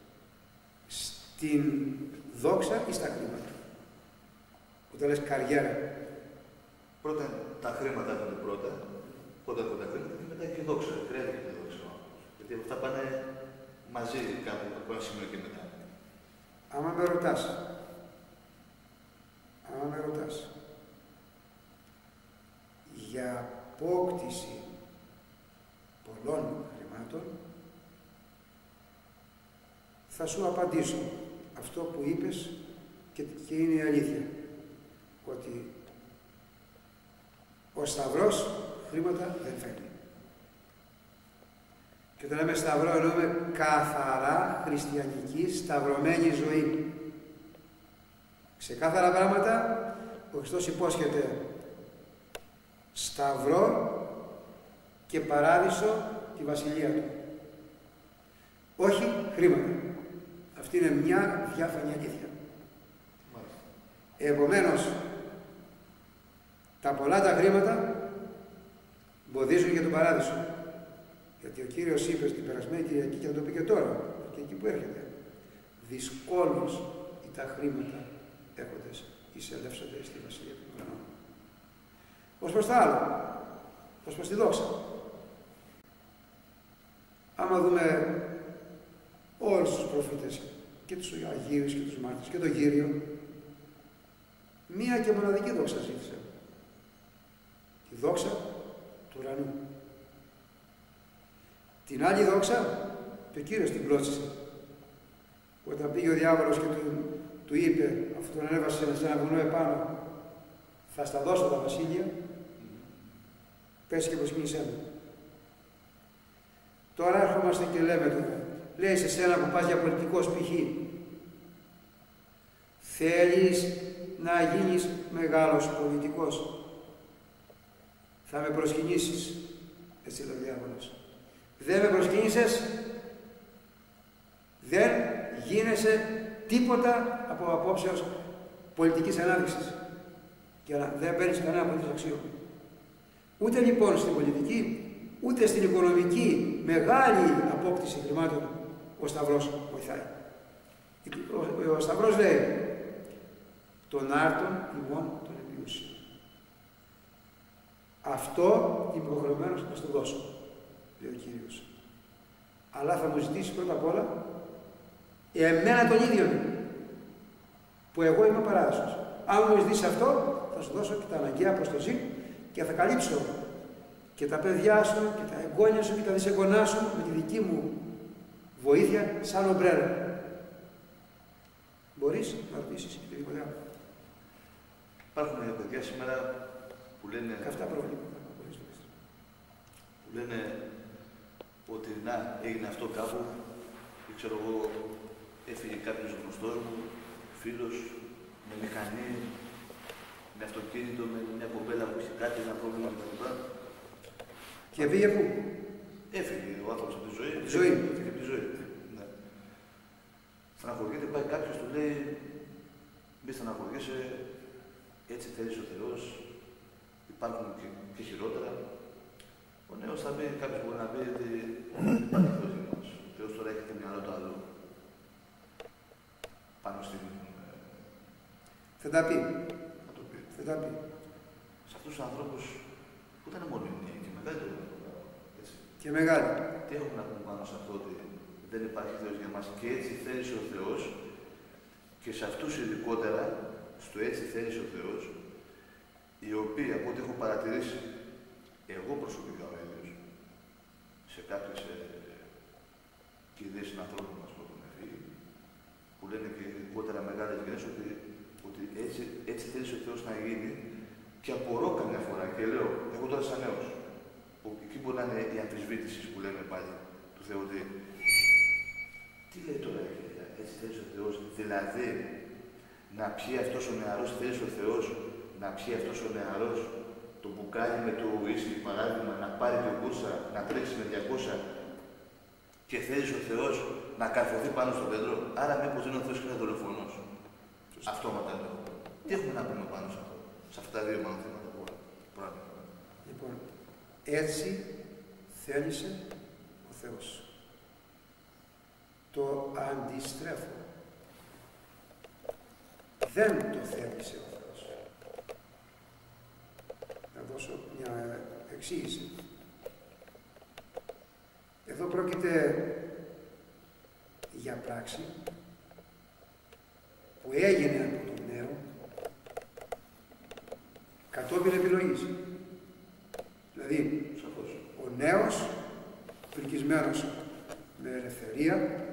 Στην δόξα ή στα χρήματα? Όταν λες καριέρα. Πρώτα τα χρήματα έρχονται πρώτα, πρώτα έρχονται τα χρήματα και μετά και η δόξα. Χρειάζεται και η δόξα. Γιατί αυτά πάνε μαζί κάπου από ένα σημείο και μετά. Άμα με ρωτάς, άμα με ρωτάς για απόκτηση πολλών χρημάτων, θα σου απαντήσω αυτό που είπες και, και είναι η αλήθεια. Ότι ο Σταυρός χρήματα δεν φέρνει. Και όταν λέμε Σταυρό εννοούμε καθαρά χριστιανική σταυρωμένη ζωή. Ξεκάθαρα πράγματα, ο Χριστός υπόσχεται Σταυρό και παράδεισο τη βασιλεία του. Όχι χρήματα. Αυτή είναι μια διάφανη αλήθεια. Επομένως, τα πολλά τα χρήματα εμποδίζουν για τον παράδεισο. Γιατί ο Κύριος είπε στην περασμένη Κυριακή και θα το πει και τώρα, και εκεί που έρχεται, δυσκόλως τα χρήματα έχοντες εισελεύσονται στη βασιλεία του ουρανού. Ως προς τα άλλα, ως προς τη δόξα. Άμα δούμε όλους τους προφήτες, και τους Αγίους και τους Μάρτυρες και τον Κύριο, μία και μοναδική δόξα ζήτησε. Τη δόξα του ουρανού. Την άλλη δόξα, και ο Κύριος την πλώσισε. όταν πήγε ο διάβολος και του, του είπε, αφού τον ανέβασε σε ένα βουνό επάνω, θα στα δώσω τα βασίλεια, πες και προσκύνησέ μου. Τώρα έρχομαστε και λέμε τώρα, λέει σε σένα που πας για πολιτικός π.χ. Θέλεις να γίνεις μεγάλος πολιτικός. Θα με προσκυνήσεις, έτσι λέει ο διάβολος. Δεν με προσκύνησες, δεν γίνεσαι τίποτα από απόψεως πολιτικής ανάδειξης. Και δεν παίρνεις κανένα πολιτικό αξίωμα. Ούτε λοιπόν στην πολιτική, ούτε στην οικονομική μεγάλη απόκτηση χρημάτων ο Σταυρός βοηθάει. Ο, ο Σταυρός λέει τον άρτον ημών τον εμπιούσιο. Αυτό είμαι υποχρεωμένος να στο δώσω, λέει ο Κύριος. Αλλά θα μου ζητήσει πρώτα απ' όλα εμένα τον ίδιο που εγώ είμαι παράδεισος. Αν μου ζητήσει αυτό, θα σου δώσω και τα αναγκαία προστοζή και θα καλύψω και τα παιδιά σου και τα εγγόνια σου και τα δισεγγονά σου με τη δική μου βοήθεια σαν ομπρέλα. Μπορείς να ρωτήσεις οτιδήποτε άλλο. Υπάρχουν παιδιά σήμερα που λένε, καυτά προβλήματα, που λένε ότι να, έγινε αυτό κάπου, και ξέρω εγώ, έφυγε κάποιος γνωστός μου, φίλος, με μηχανή, με αυτοκίνητο, με μια κοπέλα που είχε κάτι, ένα πρόβλημα κτλ. Και πήγε πού? Έφυγε ο άνθρωπος από τη ζωή. Τη ζωή. Έφυγε από τη ζωή. Ναι. Στεναχωριέται, πάει κάποιος, του λέει, μη στεναχωριέσαι, έτσι θέλει ο Θεός, υπάρχουν και, και χειρότερα. Ο νέος θα πει, κάποιος μπορεί να πει ότι δεν υπάρχει Θεός για μας. Ο Θεός τώρα έχει το μυαλό του άλλου. Πάνω στην... Θα τα πει. Θα το πει. Θα τα πει. Σε αυτούς τους ανθρώπους που ήταν μόνοι και μεγάλοι. Έτσι. Και μεγάλοι. Τι έχουμε να πούμε πάνω σε αυτό ότι δεν υπάρχει Θεός για μας και έτσι θέλησε ο Θεός και σε αυτούς ειδικότερα, στο έτσι θέλησε ο Θεός, οι οποίοι από ό,τι έχω παρατηρήσει εγώ προσωπικά ο ίδιος, σε κάποιες ε, κηδείες συνανθρώπων μας που έχουν φύγει, που λένε και ειδικότερα μεγάλες γενιές ότι, ότι έτσι, έτσι θέλησε ο Θεός να γίνει και απορώ καμιά φορά και λέω, εγώ τώρα σαν νέος, που εκεί μπορεί να είναι η αμφισβήτηση που λέμε πάλι του Θεού, ότι τι λέει τώρα, έτσι θέλησε ο Θεός, δηλαδή να πιει αυτός ο νεαρός, θέλησε ο Θεός να πιει αυτός ο νεαρός το μπουκάλι με το ουίσκι, παράδειγμα, να πάρει την κούρσα, να τρέξει με διακόσια και θέλησε ο Θεός να καρφωθεί πάνω στο πέντρο. Άρα, μήπως είναι ο Θεός και είναι δολοφονός. Αυτόματα λέω. Τι έχουμε να πούμε πάνω σε αυτό, σε αυτά τα δύο μάλλον θέματα που πράγμα. Λοιπόν, έτσι θέλησε ο Θεός. Το αντιστρέφω. Δεν το θέλησε ο Θεός. Να δώσω μια εξήγηση. Εδώ πρόκειται για πράξη που έγινε από τον νέο κατόπιν επιλογής. Δηλαδή, ο νέος, φρικισμένος με ελευθερία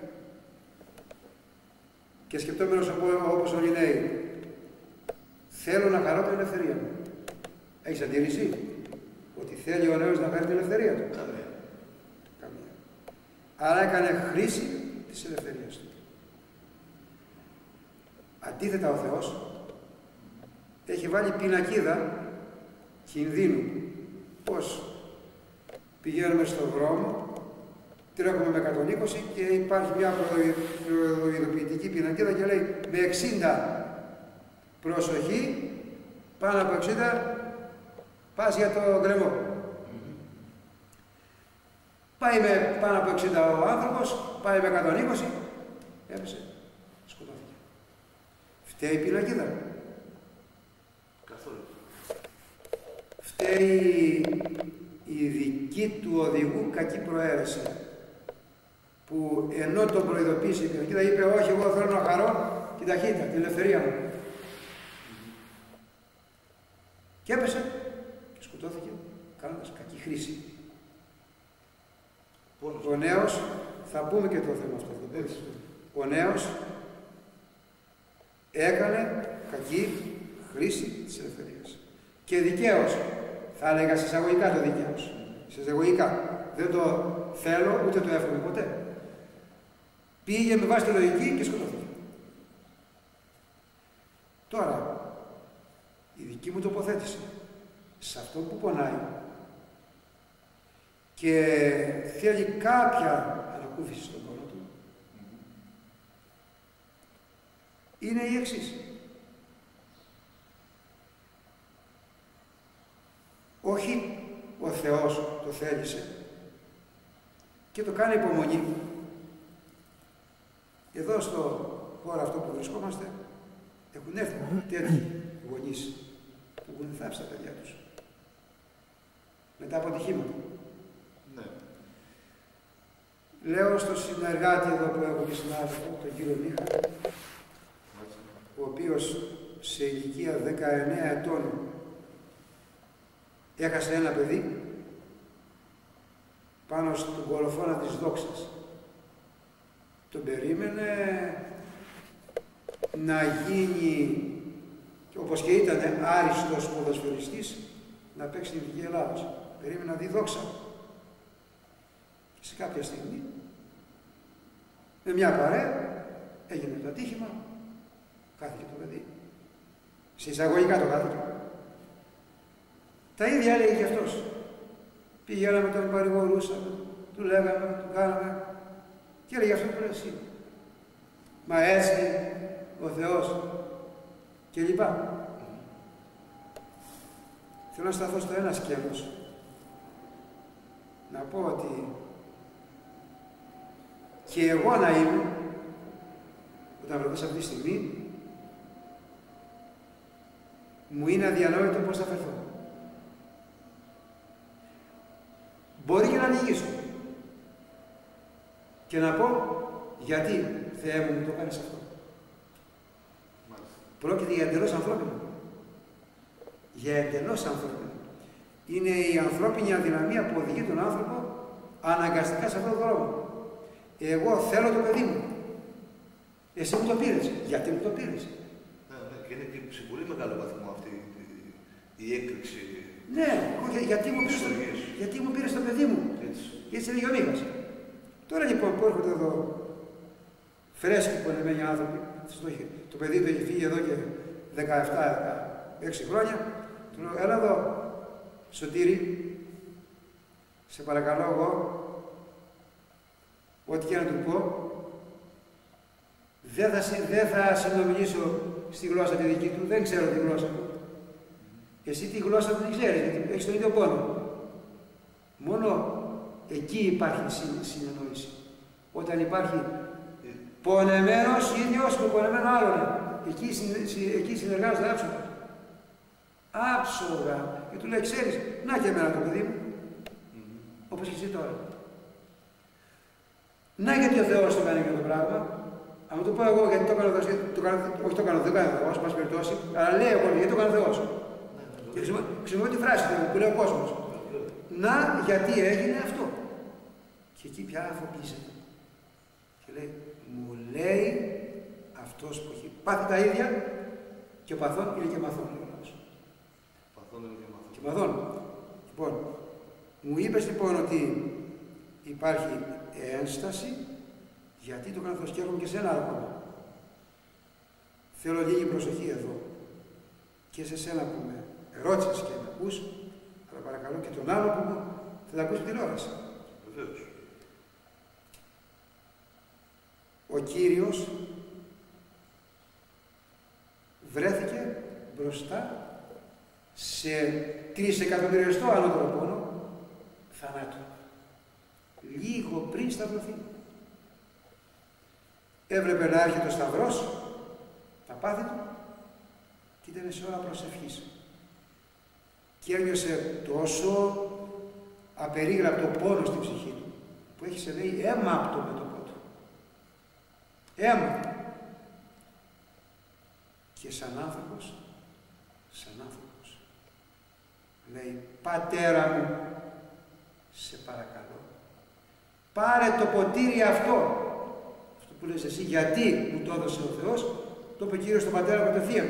και σκεπτόμενος όπως όλοι οι νέοι, θέλω να χαρώ την ελευθερία μου. Έχεις αντίρρηση ότι θέλει ο νέος να χαρεί την ελευθερία του? Καμία. Καμία. Άρα έκανε χρήση της ελευθερίας του. Αντίθετα ο Θεός έχει βάλει πινακίδα κινδύνου. Πώς? Πηγαίνουμε στον δρόμο, τρέχουμε με εκατόν είκοσι και υπάρχει μια προειδοποιητική πινακίδα και λέει με εξήντα προσοχή, πάνω από εξήντα πας για το γκρεμό. Mm-hmm. Πάει με πάνω από εξήντα ο άνθρωπος, πάει με εκατόν είκοσι, έπεσε, σκοτώθηκε. Φταίει η πινακίδα. Καθόλου. Φταίει η δική του οδηγού κακή προαίρεση, που ενώ τον προειδοποίησε η πινακίδα είπε όχι, εγώ θέλω να χαρώ την ταχύτητα, την ελευθερία μου. Mm-hmm. Και έπεσε και σκοτώθηκε κάνοντας κακή χρήση. Πόνος. Ο νέος, θα πούμε και το θέμα αυτό. ο νέος έκανε κακή χρήση της ελευθερίας. Και δικαίως, θα έλεγα σε εισαγωγικά το δικαίως. Σε εισαγωγικά. Δεν το θέλω, ούτε το εύχομαι ποτέ. Πήγε με βάση τη λογική και σκοτώθηκε. Τώρα, η δική μου τοποθέτηση σε αυτό που πονάει και θέλει κάποια ανακούφιση στον πόνο του, είναι η εξής. Όχι ο Θεός το θέλησε και το κάνει υπομονή. Εδώ στο χώρο αυτό που βρισκόμαστε έχουν έρθει τέτοιοι γονείς που έχουν θάψει τα παιδιά τους μετά από ατυχήματα. Ναι. Λέω στο συνεργάτη εδώ που έχω και συνάδελφο, τον κύριο Μίχα, ο οποίος σε ηλικία δεκαεννέα ετών έχασε ένα παιδί πάνω στον κοροφώνα της δόξας. Τον περίμενε να γίνει, όπως και ήταν άριστος ποδοσφαιριστής, να παίξει την Εθνική Ελλάδος. Περίμενε να δει δόξα. Και σε κάποια στιγμή, με μια παρέα, έγινε το ατύχημα, χάθηκε το παιδί. Σε εισαγωγικά το χάθηκε. Τα ίδια έλεγε και αυτός. Πηγαίναμε, τον παρηγορούσαμε, του λέγαμε, του κάναμε, και έλεγε αυτό που λέει εσύ. Μα έτσι ο Θεός και λοιπά. Θέλω να σταθώ στο ένα σκέλος. Να πω ότι και εγώ να είμαι, όταν βρεθώ σε αυτή τη στιγμή, μου είναι αδιανόητο πώς θα φερθώ. Μπορεί και να λυγίσω και να πω γιατί, Θεέ μου, μου το κάνεις αυτό. Μάλιστα. Πρόκειται για εντελώς ανθρώπινο. Για εντελώς ανθρώπινο. Είναι η ανθρώπινη αδυναμία που οδηγεί τον άνθρωπο αναγκαστικά σε αυτόν τον δρόμο. Εγώ θέλω το παιδί μου. Εσύ μου το πήρες. Γιατί μου το πήρες. Ναι, ναι, και είναι και σε πολύ μεγάλο βαθμό αυτή η, η έκρηξη. Ναι, γιατί μου πήρες το, γιατί μου πήρες το παιδί μου. Έτσι. Έτσι έλεγε ο Μίχας. Τώρα λοιπόν που έρχονται εδώ φρέσκοι πονεμένοι άνθρωποι, το παιδί του έχει φύγει εδώ και δεκαεπτά δεκαέξι χρόνια, του λέω, έλα εδώ, Σωτήρη, σε παρακαλώ εγώ, ό,τι και να του πω, δεν θα, δεν θα συνομιλήσω στη γλώσσα τη δική του, δεν ξέρω τη γλώσσα του. Εσύ τη γλώσσα του δεν ξέρεις, γιατί έχεις τον ίδιο πόνο. Μόνο εκεί υπάρχει συνεννόηση. Όταν υπάρχει πονεμένος ίδιος με πονεμένο άλλον, εκεί, εκεί συνεργάζονται άψογα. Άψογα. Και του λέει, ξέρεις, να και εμένα το παιδί μου, mm-hmm. όπως και εσύ τώρα. Να γιατί ο Θεός το κάνει αυτό το πράγμα. Αν το πω εγώ γιατί το κάνω Θεός, το κάνω, όχι το κάνω, δεν κάνω Θεός, μας περιπτώσει, αλλά λέει εγώ γιατί το κάνω Θεός. Mm-hmm. Και χρησιμοποιώ τη φράση που λέει ο κόσμος. Mm-hmm. Να γιατί έγινε αυτό. Και εκεί πια αφοπλίζεται. Και λέει, μου λέει αυτός που έχει πάθει τα ίδια και ο παθών είναι και μαθών. Παθών είναι και μαθών. Και μαθών. Λοιπόν, μου είπες λοιπόν ότι υπάρχει ένσταση γιατί το κάνω Θεός και έρχομαι και σε ένα άλλο κόμμα. Θέλω λίγη προσοχή εδώ και σε σένα που με ρώτησες και με ακούς, αλλά παρακαλώ και τον άλλο που θα ακούσει τηλεόραση. Βεβαίως. Ο Κύριος βρέθηκε μπροστά σε τρισεκατομμυριαστό ανώτερο πόνο θανάτου. Λίγο πριν σταυρωθεί. Έβλεπε να έρχεται ο σταυρός, τα πάθη του και ήταν σε ώρα προσευχής. Και ένιωσε τόσο απερίγραπτο πόνο στην ψυχή του που έχει σε λέει αίμα από το μέτωπο του. Αίμα. Και σαν άνθρωπος, σαν άνθρωπος, λέει, πατέρα μου, σε παρακαλώ, πάρε το ποτήρι αυτό, αυτό που λες εσύ, γιατί μου το έδωσε ο Θεός, το είπε ο Κύριος στον πατέρα κατευθείαν.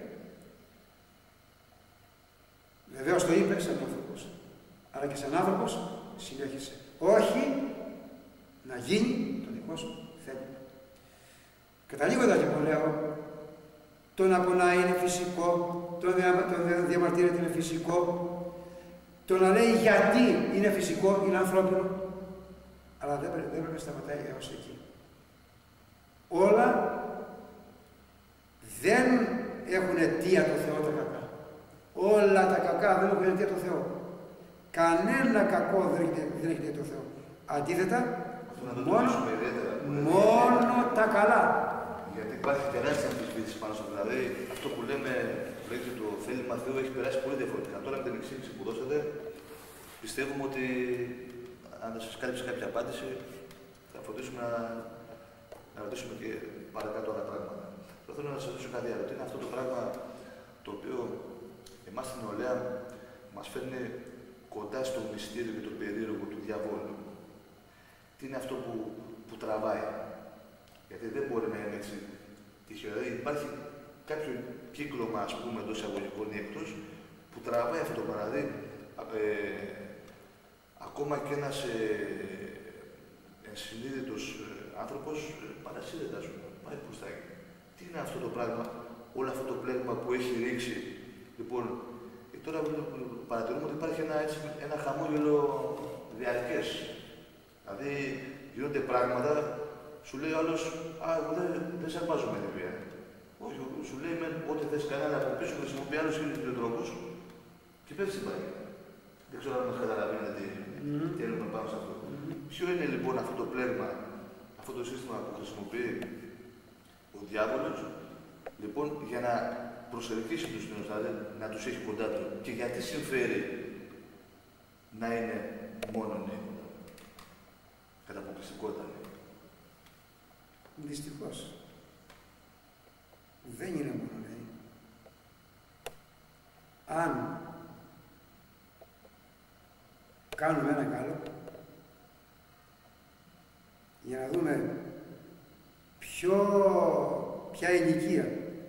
Βεβαίως το είπε σαν άνθρωπος, αλλά και σαν άνθρωπος συνέχισε. Όχι να γίνει το δικό σου θέλημα. Καταλήγοντα λοιπόν λέω, το να πονάει είναι φυσικό, το να διαμαρτύρεται είναι φυσικό, το να λέει γιατί είναι φυσικό, είναι ανθρώπινο, αλλά δεν πρέπει, δεν πρέπει να σταματάει έως εκεί. Όλα δεν έχουν αιτία το Θεό τα κακά. Όλα τα κακά δεν έχουν αιτία το Θεό. Κανένα κακό δεν έχει αιτία το Θεό. Αντίθετα, μόνο, μόνο τα καλά. Γιατί υπάρχει τεράστια αμφισβήτηση πάνω στο δηλαδή. Αυτό που λέμε, λέγεται το θέλημα Θεού, έχει περάσει πολύ διαφορετικά. Τώρα με την εξήγηση που δώσατε, πιστεύουμε ότι αν δεν σας κάλυψε κάποια απάντηση, θα φροντίσουμε να, να ρωτήσουμε και παρακάτω άλλα πράγματα. Τώρα θέλω να σας ρωτήσω κάτι άλλο. Τι είναι αυτό το πράγμα το οποίο εμάς στην νεολαία μας φέρνει κοντά στο μυστήριο και το περίεργο του διαβόλου. Τι είναι αυτό που, που τραβάει. Γιατί δεν μπορεί να είναι έτσι τυχαίο. Υπάρχει κάποιο κύκλωμα, ας πούμε, εντός εισαγωγικών ή εκτός, που τραβάει αυτό το παραδείγμα. Ε, ακόμα και ένας ε, ενσυνείδητος ε, άνθρωπος ε, παρασύρεται, ας πούμε, πάει μπροστά. Τι είναι αυτό το πράγμα, όλο αυτό το πλέγμα που έχει ρίξει. Λοιπόν, και τώρα παρατηρούμε ότι υπάρχει ένα, έτσι, ένα χαμόγελο διαρκές. Δηλαδή, γίνονται πράγματα, σου λέει ο άλλος, α, εγώ δεν, δεν σε αρπάζω με τη βία. Όχι, σου λέει με ό,τι θες κανένα από πίσω, χρησιμοποιεί άλλους χίλιους τρόπους και πέφτει στην παγίδα. Δεν ξέρω αν μας καταλαβαίνετε τι, mm. τι θέλουμε πάνω σε αυτό. Mm. Ποιο είναι λοιπόν αυτό το πλέγμα, αυτό το σύστημα που χρησιμοποιεί ο διάβολος, λοιπόν, για να προσελκύσει τους νέους, δηλαδή να τους έχει κοντά του. Και γιατί συμφέρει να είναι μόνο νέοι, κατά αποκλειστικότητα. Δυστυχώς. Δεν είναι μόνο νέοι. Αν κάνουμε ένα καλό, για να δούμε ποιο, ποια ηλικία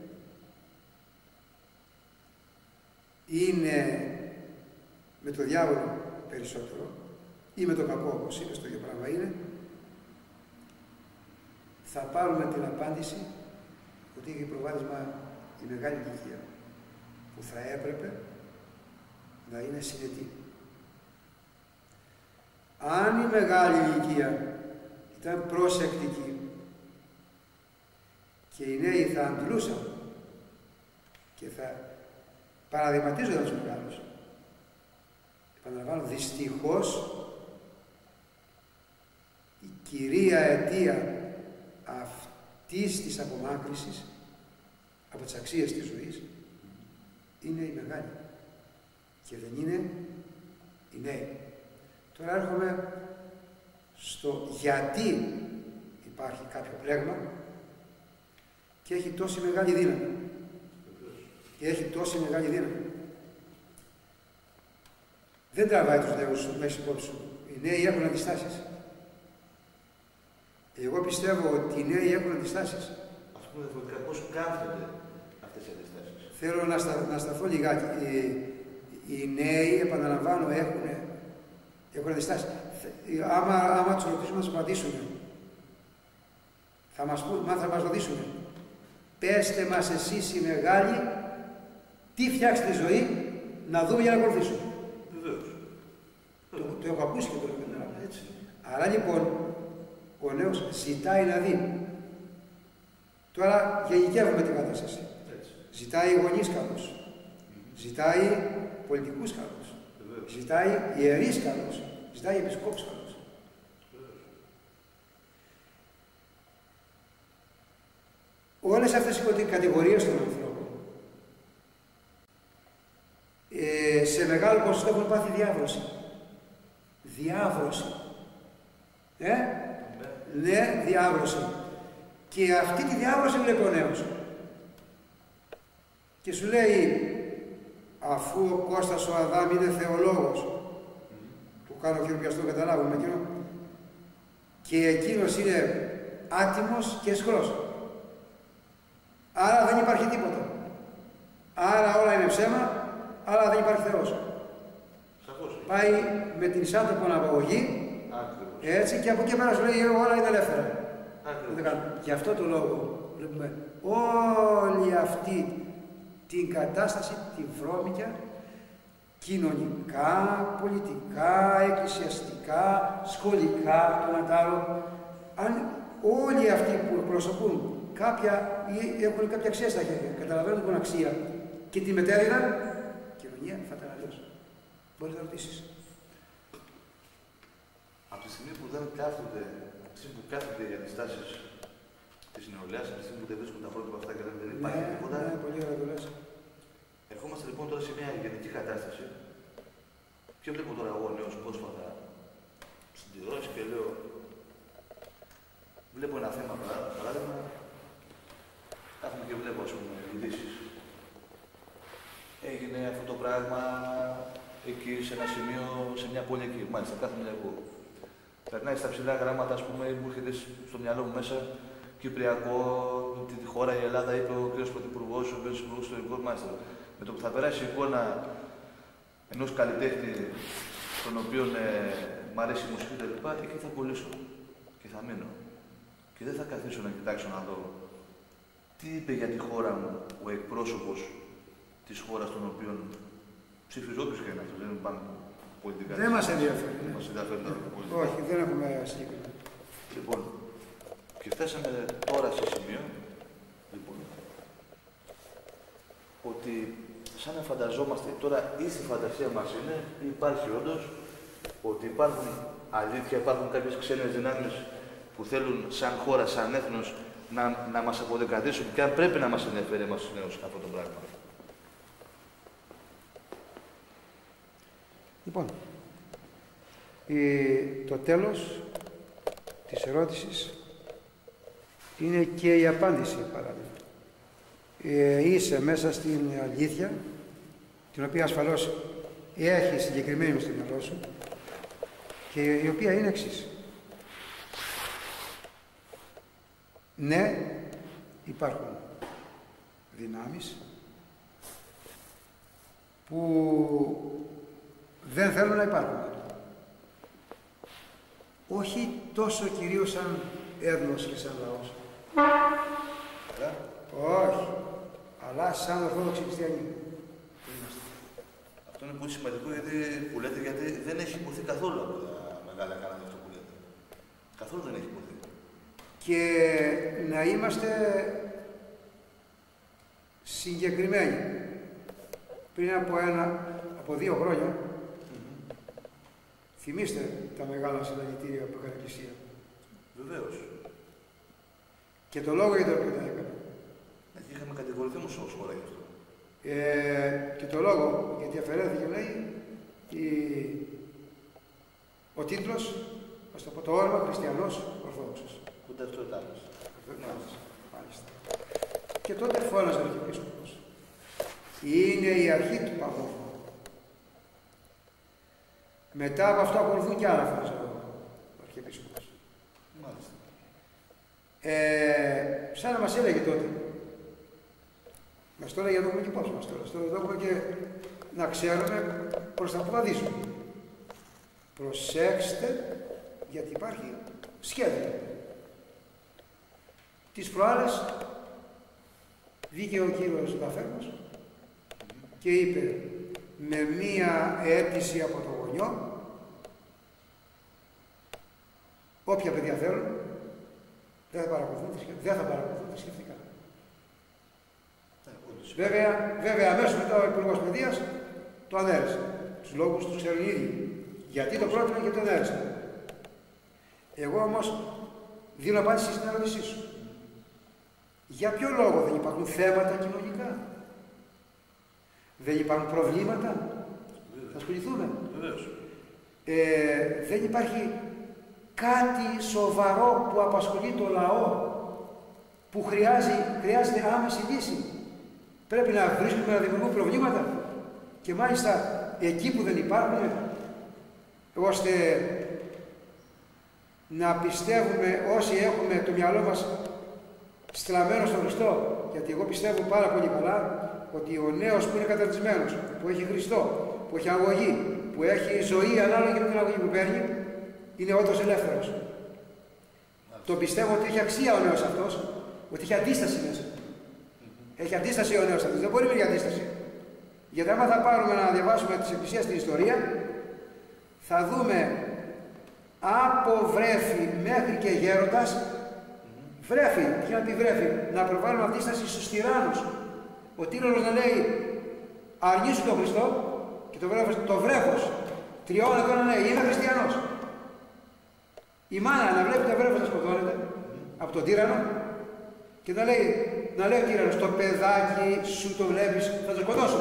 είναι με το διάβολο περισσότερο ή με το κακό, όπως είπες, το ίδιο πράγμα είναι, θα πάρουμε την απάντηση ότι έχει προβάδισμα η μεγάλη ηλικία που θα έπρεπε να είναι συνετή. Αν η μεγάλη ηλικία ήταν προσεκτική και οι νέοι θα αντλούσαν και θα παραδειγματίζονταν τους μεγάλους, επαναλαμβάνω, δυστυχώς η κυρία αιτία αυτής της απομάκρυσης από τις αξίες της ζωής είναι η μεγάλη και δεν είναι οι νέοι. Τώρα έρχομαι στο γιατί υπάρχει κάποιο πλέγμα και έχει τόση μεγάλη δύναμη. Και έχει τόση μεγάλη δύναμη. Δεν τραβάει τους νέους να έχεις υπόψη σου. Οι νέοι έχουν αντιστάσεις. Εγώ πιστεύω ότι οι νέοι έχουν αντιστάσεις. Ας πούμε διαφορετικά πώς κάθονται αυτές οι αντιστάσεις. Θέλω να, στα, να σταθώ λιγάκι. Οι, οι νέοι, επαναλαμβάνω, έχουν, έχουν αντιστάσεις. Άμα, άμα τους ρωτήσουμε να τους απαντήσουν, θα μας, πούν, θα μας ρωτήσουν. Πέστε μας εσείς οι μεγάλοι, τι φτιάξετε τη ζωή, να δούμε για να ακολουθήσουμε. Βεβαίως. Το, το έχω ακούσει και το λέω έτσι. Άρα λοιπόν, ο νέος ζητάει να δει. Τώρα γενικεύουμε την κατάσταση. Έτσι. Ζητάει γονείς καλούς. Mm. Ζητάει πολιτικούς καλούς. Mm. Ζητάει ιερείς καλούς. Ζητάει επισκόπους καλούς. Mm. Όλες αυτές οι κατηγορίες των ανθρώπων ε, σε μεγάλο ποσοστό έχουν πάθει διάβρωση. Διάβρωση. Ε? Ναι, διάβρωση. Και αυτή τη διάβρωση βλέπει ο νέος. Και σου λέει, αφού ο Κώστας ο Αδάμ είναι θεολόγος, mm. που κάνω χειροπιαστό καταλάβουμε εκείνο, και εκείνος είναι άτιμος και σχρός. Άρα δεν υπάρχει τίποτα. Άρα όλα είναι ψέμα, άρα δεν υπάρχει Θεός. Πάει με την σάτοπον απαγωγή, έτσι, και από εκεί πέρα σου λέει όλα είναι ελεύθερα. Γι' αυτό το λόγο βλέπουμε όλη αυτή την κατάσταση, τη βρώμικια, κοινωνικά, πολιτικά, εκκλησιαστικά, σχολικά, το ένα τ' άλλο. Αν όλοι αυτοί που εκπροσωπούν κάποια, ή έχουν κάποια αξία στα χέρια, καταλαβαίνουν την αξία και τη μετέδιδαν, η κοινωνία θα ήταν αλλιώς. Μπορείς να ρωτήσεις. Από τη στιγμή που δεν κάθονται, που κάθονται για τις τάσεις της νεολαίας, από τη στιγμή που δεν βρίσκουν τα πρότυπα αυτά και δεν υπάρχει ναι, τίποτα. Ναι, πολύ ωραία το λες. Ερχόμαστε λοιπόν τώρα σε μια γενική κατάσταση και βλέπω τώρα εγώ νέος πρόσφατα στην Ρώση και λέω, βλέπω ένα θέμα παράδειγμα, κάθομαι και βλέπω, ας πούμε, ειδήσεις. Έγινε αυτό το πράγμα εκεί, σε ένα σημείο, σε μια πόλη εκεί. Μάλιστα, κάθομαι εγώ. Περνάει στα ψηλά γράμματα, ας πούμε, μου έρχεται στο μυαλό μου μέσα Κυπριακό, τη χώρα η Ελλάδα, είπε ο κ. Πρωθυπουργός, ο κ. Υπουργός του Ελληνικού, μάλιστα. Με το που θα περάσει η εικόνα ενός καλλιτέχνη, τον οποίον ε, μ' αρέσει η μουσική κτλ., εκεί θα κολλήσω και θα μείνω. Και δεν θα καθίσω να κοιτάξω να δω τι είπε για τη χώρα μου ο εκπρόσωπος της χώρας των οποίων ψήφιζε όποιος και είναι αυτό, δεν είναι πάνω πολιτικά. Δεν μας ενδιαφέρει. Δεν μας ενδιαφέρει τα πολιτικά. Όχι, δεν έχουμε συγκεκριμένα. Λοιπόν, και φτάσαμε τώρα σε σημείο, λοιπόν, ότι σαν να φανταζόμαστε, τώρα ή στη φαντασία μας είναι, ή υπάρχει όντως, ότι υπάρχουν αλήθεια, υπάρχουν κάποιες ξένες δυνάμεις που θέλουν σαν χώρα, σαν έθνος, να, να μας αποδεκαδίσουν και αν πρέπει να μας ενδιαφέρει εμάς τους νέους αυτό το πράγμα. Λοιπόν, ε, το τέλος της ερώτησης είναι και η απάντηση, παράδειγμα. Ε, είσαι μέσα στην αλήθεια, την οποία ασφαλώς έχει συγκεκριμένη στο μυαλό σου και η οποία είναι εξής. Ναι, υπάρχουν δυνάμεις που δεν θέλουν να υπάρχουν. Όχι τόσο κυρίως σαν έθνος και σαν λαός. Όχι. Αλλά σαν Ορθόδοξοι Χριστιανοί. Αυτό είναι πολύ σημαντικό γιατί, που λέτε, γιατί δεν έχει υποθεί καθόλου από τα μεγάλα κανάλια αυτό που λέτε. Καθόλου δεν έχει υποθεί. Και να είμαστε συγκεκριμένοι. Πριν από ένα, από δύο χρόνια, mm-hmm. θυμίστε τα μεγάλα συλλαγητήρια που έκανε η Εκκλησία. Βεβαίως. Και το λόγο για το οποίο τα έκανε. Γιατί είχαμε κατηγορηθεί όμως ως χώρα γι' αυτό. Ε, και το λόγο, γιατί αφαιρέθηκε, λέει, η, ο τίτλος, ας το πω, το όνομα Χριστιανός Ορθόδοξος. Ούτε αυτό ήταν. Μάλιστα. Και τότε φώναζε ο Αρχιεπίσκοπος. Είναι η αρχή του παγόβου. Μετά από αυτό ακολουθούν και άλλα, φώναζε ο Αρχιεπίσκοπος. Μάλιστα. Ε, σαν να μας έλεγε τότε. Μας το έλεγε, να δούμε και πώς μας τώρα. Στο δούμε και να ξέρουμε προς τα που βαδίζουμε. Προσέξτε, γιατί υπάρχει σχέδιο. Τις προάλλες βγήκε ο κύριος Λαφέρμος και είπε με μία αίτηση από το γονιό, όποια παιδιά θέλουν, δεν θα παρακολουθούν, δεν θα παρακολουθούν θρησκευτικά. Βέβαια, βέβαια, αμέσως μετά ο Υπουργός Παιδείας το ανέρεσε. Τους λόγους τους ξέρουν οι ίδιοι. Γιατί το πρότεινε και το ανέρεσε. Εγώ όμως δίνω απάντηση στην ερώτησή σου. Για ποιο λόγο δεν υπάρχουν θέματα κοινωνικά? Δεν υπάρχουν προβλήματα? Θα ασχοληθούμε. Ε, δεν υπάρχει κάτι σοβαρό που απασχολεί το λαό, που χρειάζεται, χρειάζεται άμεση λύση. Πρέπει να βρίσκουμε να δημιουργούμε προβλήματα και μάλιστα εκεί που δεν υπάρχουν, ώστε να πιστεύουμε όσοι έχουμε το μυαλό μας στραμμένο στον Χριστό, γιατί εγώ πιστεύω πάρα πολύ καλά ότι ο νέος που είναι καταρτισμένος, που έχει Χριστό, που έχει αγωγή, που έχει ζωή ανάλογα με την αγωγή που παίρνει, είναι όντως ελεύθερος. Το πιστεύω ότι έχει αξία ο νέος αυτός, ότι έχει αντίσταση μέσα. Έχει αντίσταση ο νέος αυτός, δεν μπορεί να έχει αντίσταση. Γιατί άμα θα πάρουμε να διαβάσουμε τις εκκλησίες στην ιστορία, θα δούμε από βρέφη μέχρι και γέροντας, βρέφη, για να πει βρέφη, να προβάλλουμε αντίσταση στους τυράννους. Ο τύραννος να λέει αρνήσου τον Χριστό και το βρέφος, το βρέφος τριών εδώ να λέει είμαι χριστιανός. Η μάνα να βλέπει το βρέφος να σκοτώνεται από τον τύραννο και να λέει, να λέει ο τύραννος το παιδάκι σου το βλέπεις, θα το σκοτώσω.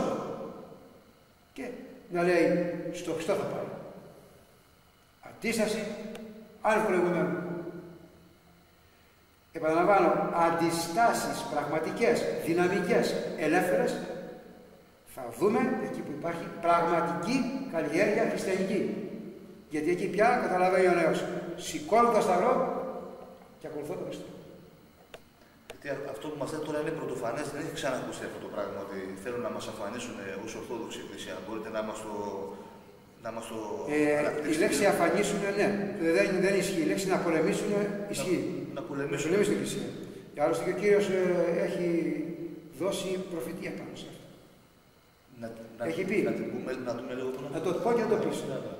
Και να λέει στο Χριστό θα πάει. Αντίσταση, άλλο προηγουμένο. Επαναλαμβάνω, αντιστάσεις πραγματικές, δυναμικές, ελεύθερες, θα δούμε εκεί που υπάρχει πραγματική καλλιέργεια χριστιανική. Γιατί εκεί πια καταλαβαίνει ο νέος. Σηκώνω το σταυρό και ακολουθώ τον Χριστό. Γιατί αυτό που μας λέει τώρα είναι πρωτοφανές, δεν έχει ξανακούσει αυτό το πράγμα, ότι θέλουν να μας αφανίσουν ως Ορθόδοξη Εκκλησία. Μπορείτε να μας το... Να μας το ε, η λέξη αφανίσουν, ναι, δεν, δεν ισχύει. Η λέξη να πολεμήσουν ισχύει. Να, να πολεμήσουν. Να πολεμήσουν την Εκκλησία. Και άλλωστε και ο Κύριος ε, έχει δώσει προφητεία πάνω σε αυτό. Να, έχει πει. Να, πούμε, να, δούμε λίγο να το πω και να το πεις.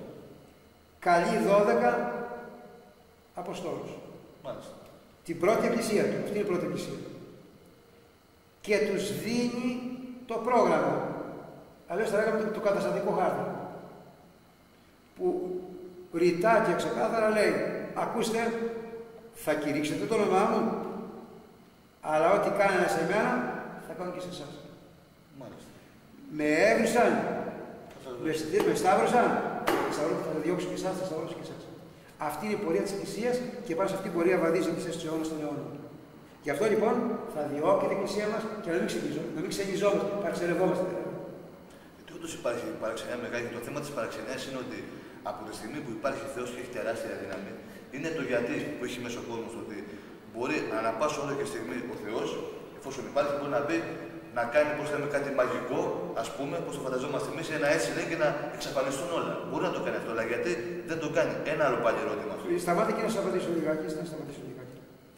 Καλεί δώδεκα Αποστόλους. Μάλιστα. Την πρώτη εκκλησία του. Αυτή είναι η πρώτη εκκλησία. Και τους δίνει το πρόγραμμα. Αλλιώς θα λέγαμε το, το καταστατικό χάρτη. Που ρητά και ξεκάθαρα λέει, ακούστε, θα κηρύξετε το όνομά μου, αλλά ό,τι κάνανε σε μένα, θα κάνω και σε εσάς. Μάλιστα. Με έβρισαν, με, με σταύρωσαν, θα διώξω και εσάς, θα σταυρώσω και εσάς. Αυτή είναι η πορεία της Εκκλησίας και πάνω σε αυτή την πορεία βαδίζει η Εκκλησία στους αιώνας των αιώνων. Γι' αυτό λοιπόν θα διώκει την Εκκλησία μας και να μην, να μην ξενιζόμαστε, παραξενευόμαστε. Γιατί όντως υπάρχει παραξενιά μεγάλη και το θέμα της παραξενιάς είναι ότι από τη στιγμή που υπάρχει Θεός και έχει τεράστια δύναμη, είναι το γιατί που έχει μέσα ο κόσμος, ότι μπορεί ανά πάσα ώρα και στιγμή ο Θεός, εφόσον υπάρχει, μπορεί να μπει να κάνει πώς λέμε, κάτι μαγικό, ας πούμε, πώς το φανταζόμαστε εμείς, ένα έτσι λέει και να εξαφανιστούν όλα. Μπορεί να το κάνει αυτό, αλλά γιατί δεν το κάνει. Ένα άλλο πάλι ερώτημα. Σταμάτα και να σας απαντήσω λιγάκι, να σας απαντήσω λιγάκι.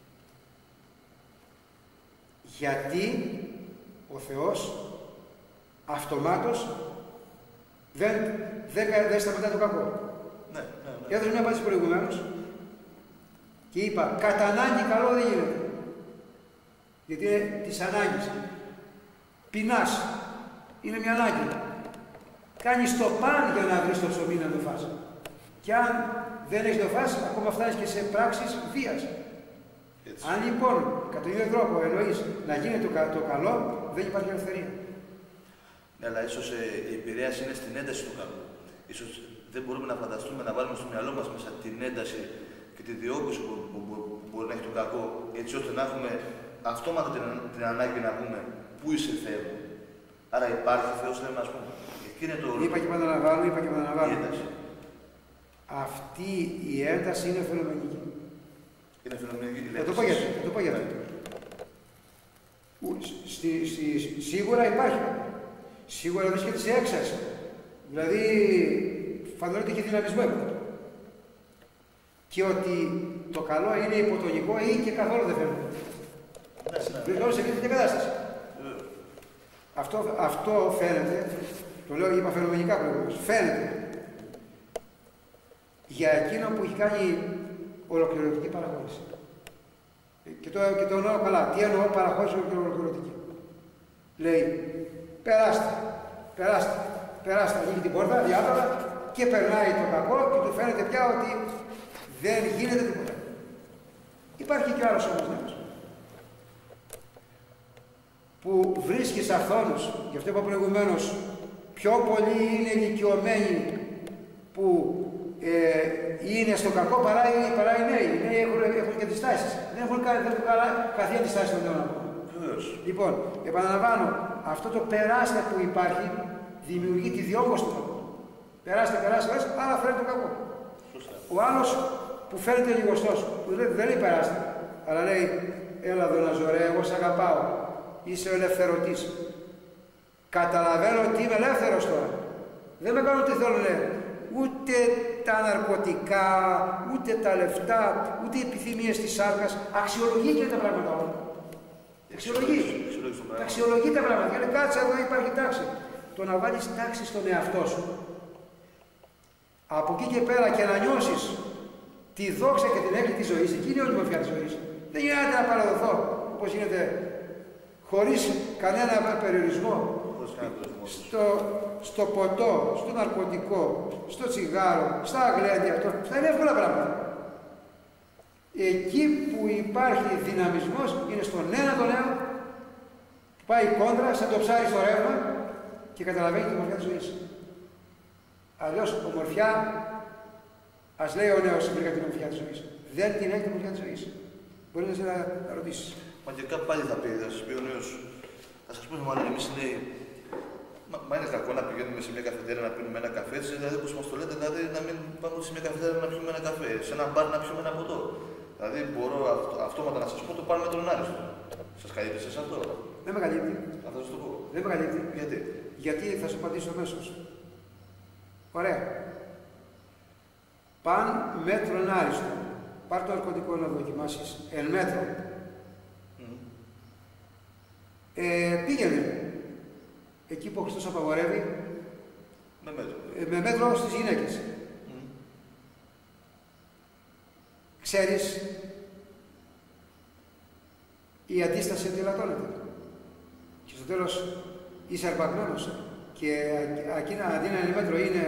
Γιατί ο Θεός αυτομάτως δεν, δεν, δεν σταματάει το κακό. Ναι, ναι, ναι. Έδωσε μια απάντηση προηγουμένως και είπα, κατά ανάγκη καλό δεν γίνεται. Γιατί είναι της ανάγκης. Πεινάς. Είναι μια ανάγκη. Κάνεις το παν για να βρεις το ψωμί να το φας. Και αν δεν έχεις το φας, ακόμα φτάνεις και σε πράξεις βίας. Έτσι. Αν λοιπόν, κατά τον ίδιο τρόπο εννοείς να γίνει το, το καλό, δεν υπάρχει ελευθερία. Ναι, αλλά ίσως ε, η επηρέαση είναι στην ένταση του κακού. Ίσως δεν μπορούμε να φανταστούμε να βάλουμε στο μυαλό μας μέσα την ένταση και τη διόγκωση που, που, που, που μπορεί να έχει το κακό, έτσι ώστε να έχουμε αυτόματα την, την ανάγκη να πούμε πού είσαι Θεέ μου. Άρα υπάρχει Θεός, λέμε, ας πούμε. Εκεί είναι το... Είπα και επαναλαμβάνω, είπα και επαναλαμβάνω. Η ένταση. Αυτή η ένταση είναι φαινομενική. Είναι φαινομενική. Θα το πω γιατί. Θα το πω γιατί. Στη, στη, σίγουρα υπάρχει. Σίγουρα βρίσκεται σε έξαρση. Δηλαδή, φανερώνεται και δυναμισμό έπρεπε. Και ότι το καλό είναι υποτονικό ή και καθόλου δεν φαίνεται. Βρίσκεται σε αυτή την κατάσταση. Αυτό, αυτό φαίνεται, το λέω, είπα φαινομενικά προηγούμενος, φαίνεται για εκείνο που έχει κάνει ολοκληρωτική παραχώρηση. Και το, και το εννοώ καλά. Τι εννοώ παραχώρηση ολοκληρωτική. Λέει, περάστε, περάστε, περάστε, ανοίγει την πόρτα, διάβαλα και περνάει το κακό και του φαίνεται πια ότι δεν γίνεται τίποτα. Υπάρχει και άλλος όμως νέος που βρίσκει αθώνους, γι' αυτό είπα προηγουμένως, πιο πολλοί είναι ηλικιωμένοι που ε, είναι στο κακό παρά οι, παρά οι νέοι. Οι νέοι έχουν, έχουν και αντιστάσεις. Δεν έχουν, δεν έχουν καθόλου αντιστάσεις των νέων. Λοιπόν, επαναλαμβάνω, αυτό το περάστε που υπάρχει δημιουργεί τη διόγκωση του κακού. Περάστε, περάστε, περάστε, άρα φέρνει το κακό. Ο άλλος που φαίνεται λιγοστός, που δεν, δεν λέει περάστα, αλλά λέει, έλα εδώ να ζωρέ, εγώ σ' αγαπάω, είσαι ο ελευθερωτής. Καταλαβαίνω ότι είμαι ελεύθερος τώρα. Δεν με κάνω τι θέλω, λέει. Ούτε τα ναρκωτικά, ούτε τα λεφτά, ούτε οι επιθυμίες της σάρκας. Αξιολογεί και τα πράγματα όλα. Αξιολογεί. Αξιολογεί τα πράγματα. Γιατί κάτσε εδώ υπάρχει τάξη. Το να βάλεις τάξη στον εαυτό σου. Από εκεί και πέρα και να νιώσεις τη δόξα και την έκκλη της ζωής, εκεί είναι όλη η μορφιά της ζωής. Δεν γίνεται να παραδοθώ, όπως γίνεται, χωρίς κανένα περιορισμό, στο, στο ποτό, στο ναρκωτικό, στο τσιγάρο, στα αγλέντια, αυτά είναι εύκολα πράγματα. Εκεί που υπάρχει δυναμισμός είναι στον ένα τον νέο, που πάει κόντρα, σαν το ψάρι στο ρεύμα και καταλαβαίνει τη μορφιά της ζωής. Αλλιώς ομορφιά, ας λέει ο νέος βρήκα την ομορφιά της ζωής. Δεν την έχει την ομορφιά της ζωής. Μπορεί να σε να ρωτήσεις. Μα και κάπου πάλι θα πει, θα σας πει ο νέος, θα σας πούμε μάλλον εμείς λέει, μα, μα είναι κακό να πηγαίνουμε σε μια καφετέρια να πίνουμε ένα καφέ, δηλαδή όπως μας το λέτε, δηλαδή να μην πάμε σε μια καφετέρια να πιούμε ένα καφέ, σε ένα μπαρ να πιούμε ένα ποτό. Δηλαδή μπορώ αυτο, αυτόματα να σας πω το πάρουμε τον άριστο. Σας καλύπτει σε αυτό. Δεν με καλύπτει. Θα σας το πω. Δεν με καλύπτει. Γιατί. Γιατί θα σου απαντήσω αμέσως. Ωραία. Παν μέτρον άριστο. Πάρ' το ναρκωτικό να δοκιμάσεις. Εν μέτρο. Mm. Ε, πήγαινε. Εκεί που ο Χριστός απαγορεύει. Με μέτρο. Ε, με μέτρο στις γυναίκες. Mm. Ξέρεις η αντίσταση αντιλατώνεται. Και στο τέλος είσαι αρπαγμένος. Και εκείνα αντί να είναι μέτρο είναι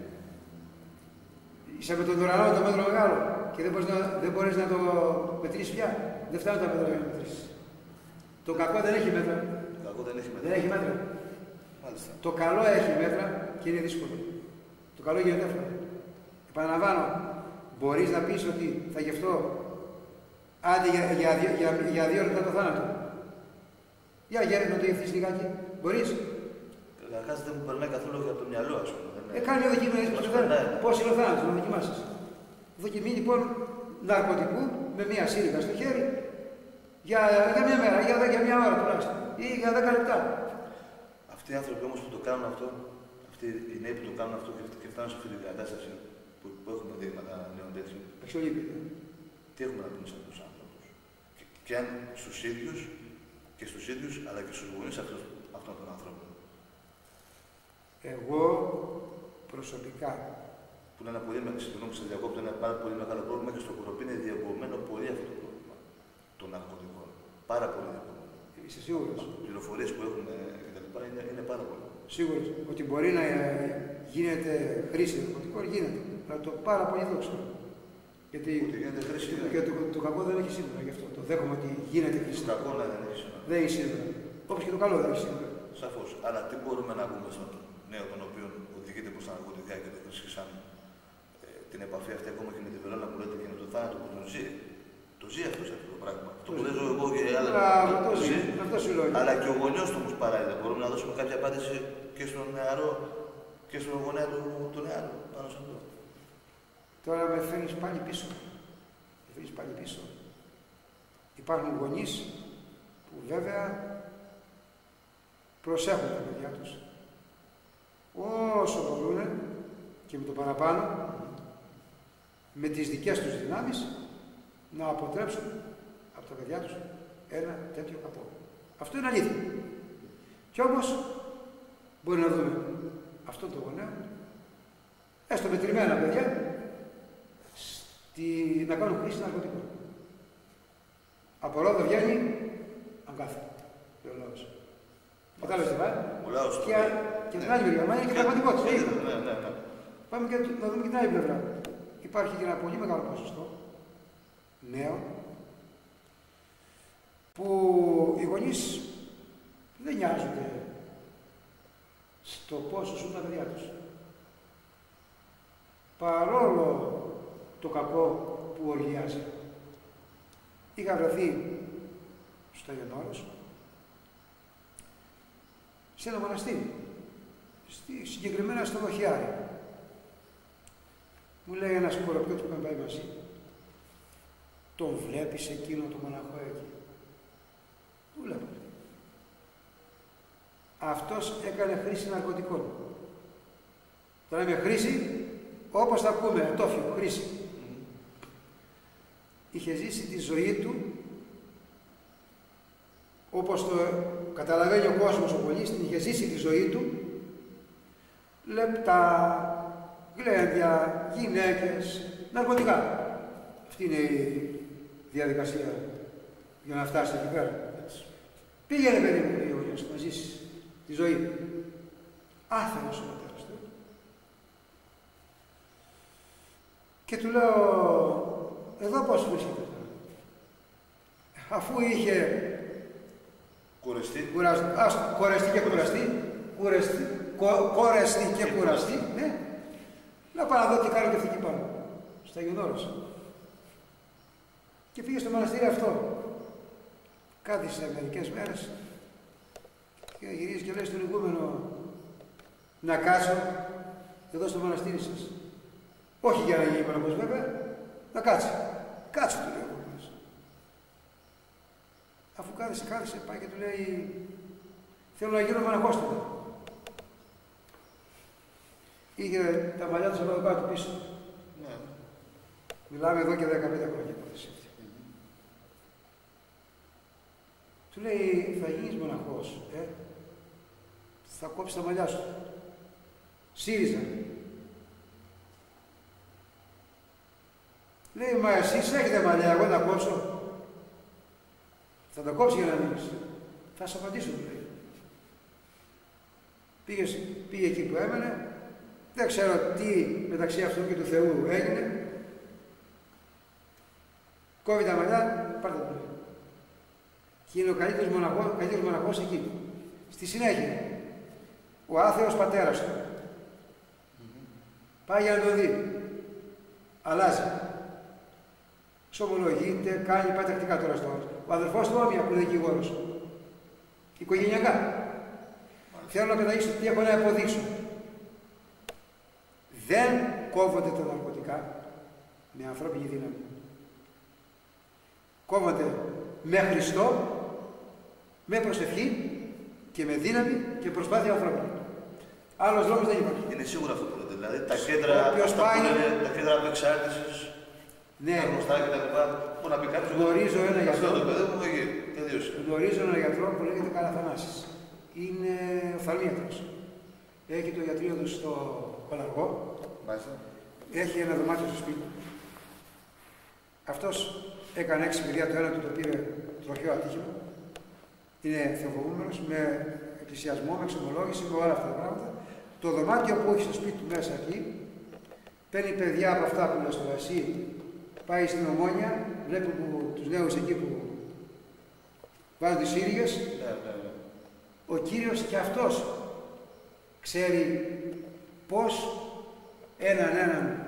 είσαι με τον ουρανό το μέτρο μεγάλο και δεν μπορείς να, δεν μπορείς να το μετρήσεις πια. Δεν φτάνουν τα μέτρα για να μετρήσεις. Το κακό δεν έχει μέτρα. Το κακό δεν έχει μέτρα. Δεν έχει μέτρα. Μάλιστα. Το καλό έχει μέτρα και είναι δύσκολο. Το καλό γίνεται εύκολο. Επαναλαμβάνω, μπορείς να πεις ότι θα γευτώ άντε για, για, για, για, για δύο λεπτά το θάνατο. Για γέρι να το γευτείς λιγάκι. Μπορείς. Καταρχάς δεν μου περνάει καθόλου για το μυαλό, ας πούμε. Ε, κάνει δοκιμή, πώς είναι ο θάνατος, να δοκιμάσεις. Δοκιμή λοιπόν ναρκωτικού με μία σύριγγα στο χέρι για, για μια μέρα, για, για μια ώρα τουλάχιστον ή για δέκα λεπτά. Αυτοί οι άνθρωποι όμως που το κάνουν αυτό, αυτοί οι νέοι που το κάνουν αυτό και, και φτάνουν σε αυτή την κατάσταση που, που έχουμε δείγματα νέων τέτοιων. Αξιολύπητα. Τι έχουμε να πούμε σε αυτούς τους άνθρωπους. Και, και αν στους ίδιους και στους ίδιους αλλά και στους γονείς αυτών των ανθρώπων. Εγώ προσωπικά. Που είναι ένα πολύ μεγάλο, συγγνώμη, σε διακόπτω, ένα πάρα πολύ μεγάλο πρόβλημα και στο Κοροπή είναι διαγκωμένο πολύ αυτό το πρόβλημα των ναρκωτικών. Πάρα πολύ διαγκωμένο. Είσαι σίγουρος. Οι πληροφορίες που έχουμε κτλ. Είναι, είναι πάρα πολύ. Σίγουρος ότι μπορεί να γίνεται χρήση ναρκωτικών, γίνεται. Αλλά το πάρα πολύ δόξα. Γιατί ότι γίνεται χρήση. Και το, το κακό δεν έχει σύνδρα γι' αυτό. Το δέχομαι ότι γίνεται χρήση. Το κακό ναι, δεν έχει σύνδρα. Δεν έχει σύνδρα. Όπως και το καλό δεν έχει σύνδρα. Σαφώς. Αλλά τι μπορούμε να πούμε στον νέο τον οποίο οδηγείται προς τα ναρκωτικά και το βρίσκει σαν ε, την επαφή αυτή ακόμα και με τη βελόνα που λέτε και με το θάνατο που τον ζει. Το ζει αυτό αυτό το πράγμα. Το που δεν ζω εγώ και άλλα. Το ζει. Αυτό σου λέω. Αλλά και ο γονιός του όμως παράλληλα. Μπορούμε να δώσουμε κάποια απάντηση και στον νεαρό και στον γονέα του, του νεαρού πάνω σε αυτό. Τώρα με φέρνεις πάλι πίσω. Με φέρνεις πάλι πίσω. Υπάρχουν γονείς που βέβαια προσέχουν τα παιδιά τους. Όσο μπορούν και με το παραπάνω, με τις δικές τους δυνάμεις, να αποτρέψουν από τα παιδιά τους ένα τέτοιο κακό. Αυτό είναι αλήθεια. Κι όμως, μπορεί να δούμε αυτόν τον γονέα, έστω μετρημένα παιδιά, στη... να κάνουν χρήση ναρκωτικών. Από ρόδο βγαίνει αγκάθι. Κατάλαβες τι πάει. Και, και την άλλη μεριά, μα είναι και πραγματικότητα. Ναι, ναι, ναι. Πάμε και να δούμε και την άλλη πλευρά. Υπάρχει και ένα πολύ μεγάλο ποσοστό νέων που οι γονείς δεν νοιάζονται στο πόσο ζουν τα παιδιά τους. Παρόλο το κακό που οργιάζει. Είχα βρεθεί στο Άγιον Όρος σε ένα μοναστήρι, στη, συγκεκριμένα στο Δοχιάρι. Μου λέει ένας κοροπιώτης που με πάει μαζί, τον βλέπεις εκείνο το μοναχό εκεί. Του βλέπω. Αυτός έκανε χρήση ναρκωτικών. Τώρα με χρήση, όπως θα ακούμε, τόφιο, χρήση. Mm. Είχε ζήσει τη ζωή του, όπως το καταλαβαίνει ο κόσμος ο πολίτης, την είχε ζήσει τη ζωή του, λεπτά, γλέντια, γυναίκες, ναρκωτικά. Αυτή είναι η διαδικασία για να φτάσει εκεί πέρα. Πήγαινε παιδί μου, λέει ο γιος, να ζήσει τη ζωή. Άθελος ο πατέρας του. Και του λέω, εδώ πώς βρίσκεται. Αφού είχε κουρεστεί, κουραστεί, ας, κουρεστεί και κουραστεί, κουρεστεί, κο, κουρεστεί και κουραστεί, ναι. Να πάω να δω τι κάνω και αυτή εκεί πάνω, στα Αγιονόρος. Και πήγε στο μοναστήρι αυτό. Κάθισε μερικές μέρες και γυρίζει και λέει στον ηγούμενο να κάτσω εδώ στο μοναστήρι σας. Όχι για να γίνει μοναχός βέβαια, να κάτσει. Κάτσε του λέει ο ηγούμενος. Αφού κάθισε, κάθισε, πάει και του λέει θέλω να γίνω μοναχός του. Είχε τα μαλλιά του εδώ κάτω πίσω. Ναι. Μιλάμε εδώ και δεκαπέντε χρόνια. Του λέει, θα γίνεις μοναχός, ε? Θα κόψεις τα μαλλιά σου. ΣΥΡΙΖΑ. Λέει, μα εσείς έχετε μαλλιά, εγώ τα κόψω. Θα τα κόψει για να μείνεις. Θα σου απαντήσω, του λέει. Πήγε, πήγε εκεί που έμενε, δεν ξέρω τι μεταξύ αυτού και του Θεού έγινε. Κόβει τα μαλλιά, πάρτε το. Και είναι ο καλύτερος μοναχός, καλύτερος μοναχός εκεί. Στη συνέχεια, ο άθεος πατέρας του mm-hmm. πάει για να τον δει. Αλλάζει. Σομολογείται, κάνει, πάει τακτικά τώρα στο. Ο αδερφός του Όμοια που είναι δικηγόρος. Οικογενειακά. Mm-hmm. Θέλω να καταγήσω τι έχω να αποδείξω. Δεν κόβονται τα ναρκωτικά με ανθρώπινη δύναμη. Κόβονται με Χριστό, με προσευχή και με δύναμη και προσπάθεια ανθρώπινη. Άλλος λόγος δεν υπάρχει. Είναι σίγουρο αυτό που λέτε. Δηλαδή τα κέντρα, πάει... τα κέντρα απεξάρτησης, ναι. τα γνωστά κτλ. Μπορεί να πει κάποιος. Γνωρίζω ένα γιατρό. Το παιδί μου εκεί. Γνωρίζω ένα γιατρό που λέγεται Καραθανάσης. Είναι οφθαλμίατρος. Έχει το γιατρείο του στο Κολαργό. Μάλιστα. Έχει ένα δωμάτιο στο σπίτι. Αυτός έκανε έξι παιδιά, το ένα του το πήρε τροχαίο ατύχημα. Είναι θεοφοβούμενος, με εκκλησιασμό, με εξομολόγηση, με όλα αυτά τα πράγματα. Το δωμάτιο που έχει στο σπίτι του μέσα εκεί, παίρνει παιδιά από αυτά που λέω στο Βασί, πάει στην Ομόνια, βλέπει που, τους νέους εκεί που βάζουν τις σύριγες. Ναι, ναι, ναι. Ο Κύριος και αυτός ξέρει πώς έναν έναν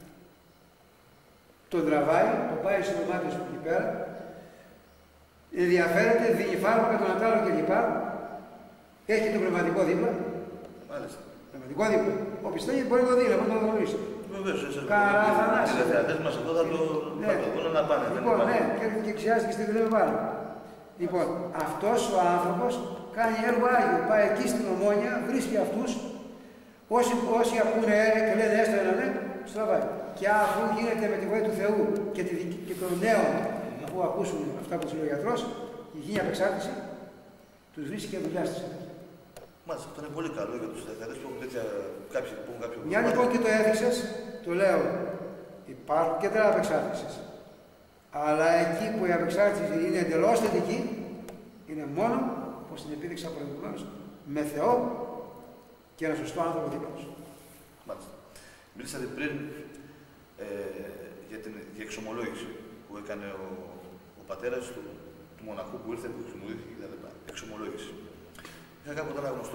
τον τραβάει, τον πάει στο δωμάτιο σου εκεί πέρα, ενδιαφέρεται, δίνει φάρμακα, τον Ατάλο κλπ. Έχει το πνευματικό δίπλα. Μάλιστα. Πνευματικό δίπλα. Ο πιστεύει μπορεί να το δει, να το γνωρίσει. Βεβαίως, εσείς. Καραθανάση. Οι τηλεθεατές μας εδώ θα το δουν να πάνε. Λοιπόν, ναι, και εξιάζει και στη δουλεύει πάνω. Λοιπόν, αυτός ο άνθρωπος κάνει έργο Άγιο. Πάει εκεί στην Ομόνια, βρίσκει αυτούς. Όσοι, όσοι ακούνε και λένε έστρενα, ναι, τους τραβάει. Και αφού γίνεται με τη βοήθεια του Θεού και, τη, και των νέων, αφού ακούσουν αυτά που τους λέει ο γιατρός, η υγιεινή απεξάρτηση, τους βρίσκει και δουλειά στη συνέχεια. Μάλιστα, αυτό είναι πολύ καλό για τους τηλεθεατές που έχουν τέτοια. Κάποιοι που έχουν κάποιο. Μια λοιπόν και το έδειξες, το λέω, υπάρχουν και τρέλα απεξάρτησης. Αλλά εκεί που η απεξάρτηση είναι εντελώς θετική, είναι μόνο, όπως την επίδειξα προηγουμένως, με Θεό και ένα σωστό άνθρωπο δίπλα του. Μάλιστα. Μίλησατε πριν ε, για την για εξομολόγηση που έκανε ο, ο πατέρας του, του μοναχού που ήρθε, που εξομολογήθηκε κτλ. Εξομολόγηση. Είχα κάποτε ένα γνωστό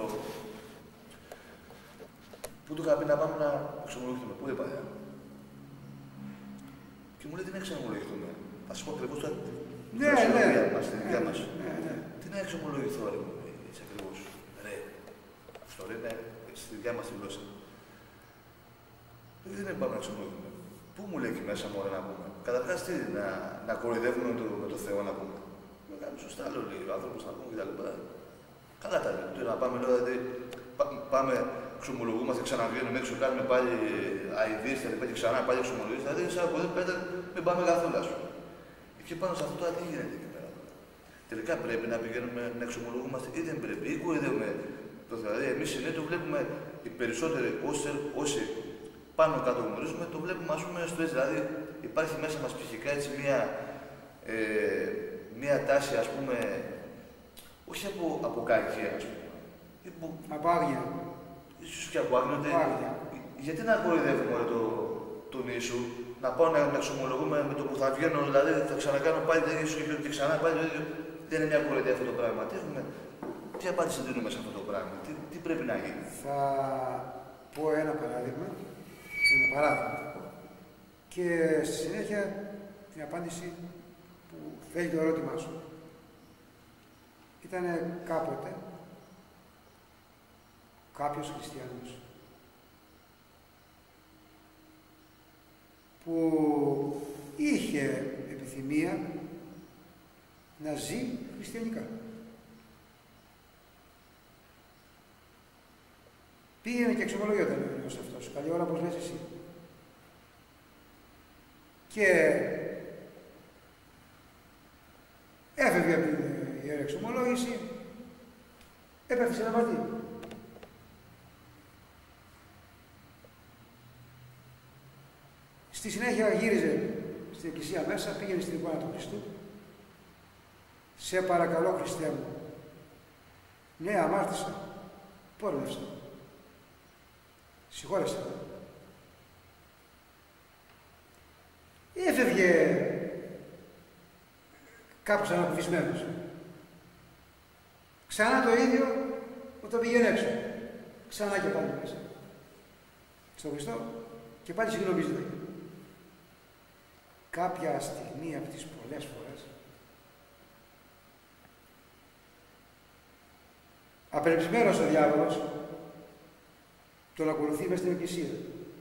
που του είχα πει να πάμε να εξομολογηθούμε. Πού είπα, ε? Και μου λέει τι να εξομολογηθούμε. Θα σου πω ακριβώς το ναι, ναι, στη δικιά μας. Ναι, ναι. Τι να εξομολογηθώ, ρε, έτσι ακριβώς. Ρε, αυτό είναι στη δικιά μας τη γλώσσα. Γιατί δεν πάμε να εξομολογηθούμε. Πού μου λέει εκεί μέσα, μωρέ, να πούμε. καταρχάς τι, να, να κοροϊδεύουμε με το, με το Θεό να πούμε. Με κάνει σωστά, λέω, λέει ο άνθρωπος να πούμε κτλ. Καλά τα λέει. Τώρα πάμε, λέω, δηλαδή, πά, πάμε, ξομολογούμαστε, ξαναβγαίνουμε έξω, κάνουμε πάλι αηδίες και ξανά πάλι ξομολογίες. Δηλαδή, σαν από εδώ πέρα μην πάμε καθόλου, ας πούμε. Και πάνω σε αυτό τώρα τι γίνεται εκεί πέρα. Τελικά πρέπει να πηγαίνουμε να εξομολογούμαστε ή δεν πρέπει, ή κοροϊδεύουμε το Θεό. Δηλαδή, εμείς συνήθως βλέπουμε οι περισσότεροι όσοι, όσοι πάνω κάτω γνωρίζουμε, το βλέπουμε ας πούμε στο έτσι. Δηλαδή, υπάρχει μέσα μας ψυχικά έτσι μία, ε, μία τάση, ας πούμε, όχι από, από κακία, ας πούμε. Από, από άγνοια. Ίσως και από άγνοια. Γιατί να κοροϊδεύουμε το, τον Ιησού, να πάω να, να εξομολογούμε με το που θα βγαίνω, δηλαδή θα ξανακάνω πάλι το ίδιο και ξανά πάλι το ίδιο. Δεν είναι μια κοροϊδία αυτό το πράγμα. Τι, έχουμε, τι απάντηση δίνουμε σε αυτό το πράγμα, τι, τι πρέπει να γίνει. Θα πω ένα παράδειγμα, ένα παράδειγμα και στη συνέχεια την απάντηση που θέλει το ερώτημά σου. Ήταν κάποτε κάποιος χριστιανός που είχε επιθυμία να ζει χριστιανικά. Πήγαινε και εξομολογιόταν ο νέος αυτός, καλή ώρα όπως λες εσύ. Και έφευγε από την Ιερά Εξομολόγηση, έπεφτε σε ένα μαρτύριο. Στη συνέχεια γύριζε στην εκκλησία μέσα, πήγαινε στην εικόνα του Χριστού. Σε παρακαλώ, Χριστέ μου. Ναι, αμάρτησα. Πόρνευσα. Συγχώρεσα. Έφευγε κάπως ανακουφισμένος. Ξανά το ίδιο όταν πήγαινε έξω. Ξανά και πάλι μέσα. Στον Χριστό και πάλι συγγνωμίζεται. Κάποια στιγμή από τις πολλές φορές απελπισμένος ο διάβολος τον ακολουθεί μες στην εκκλησία.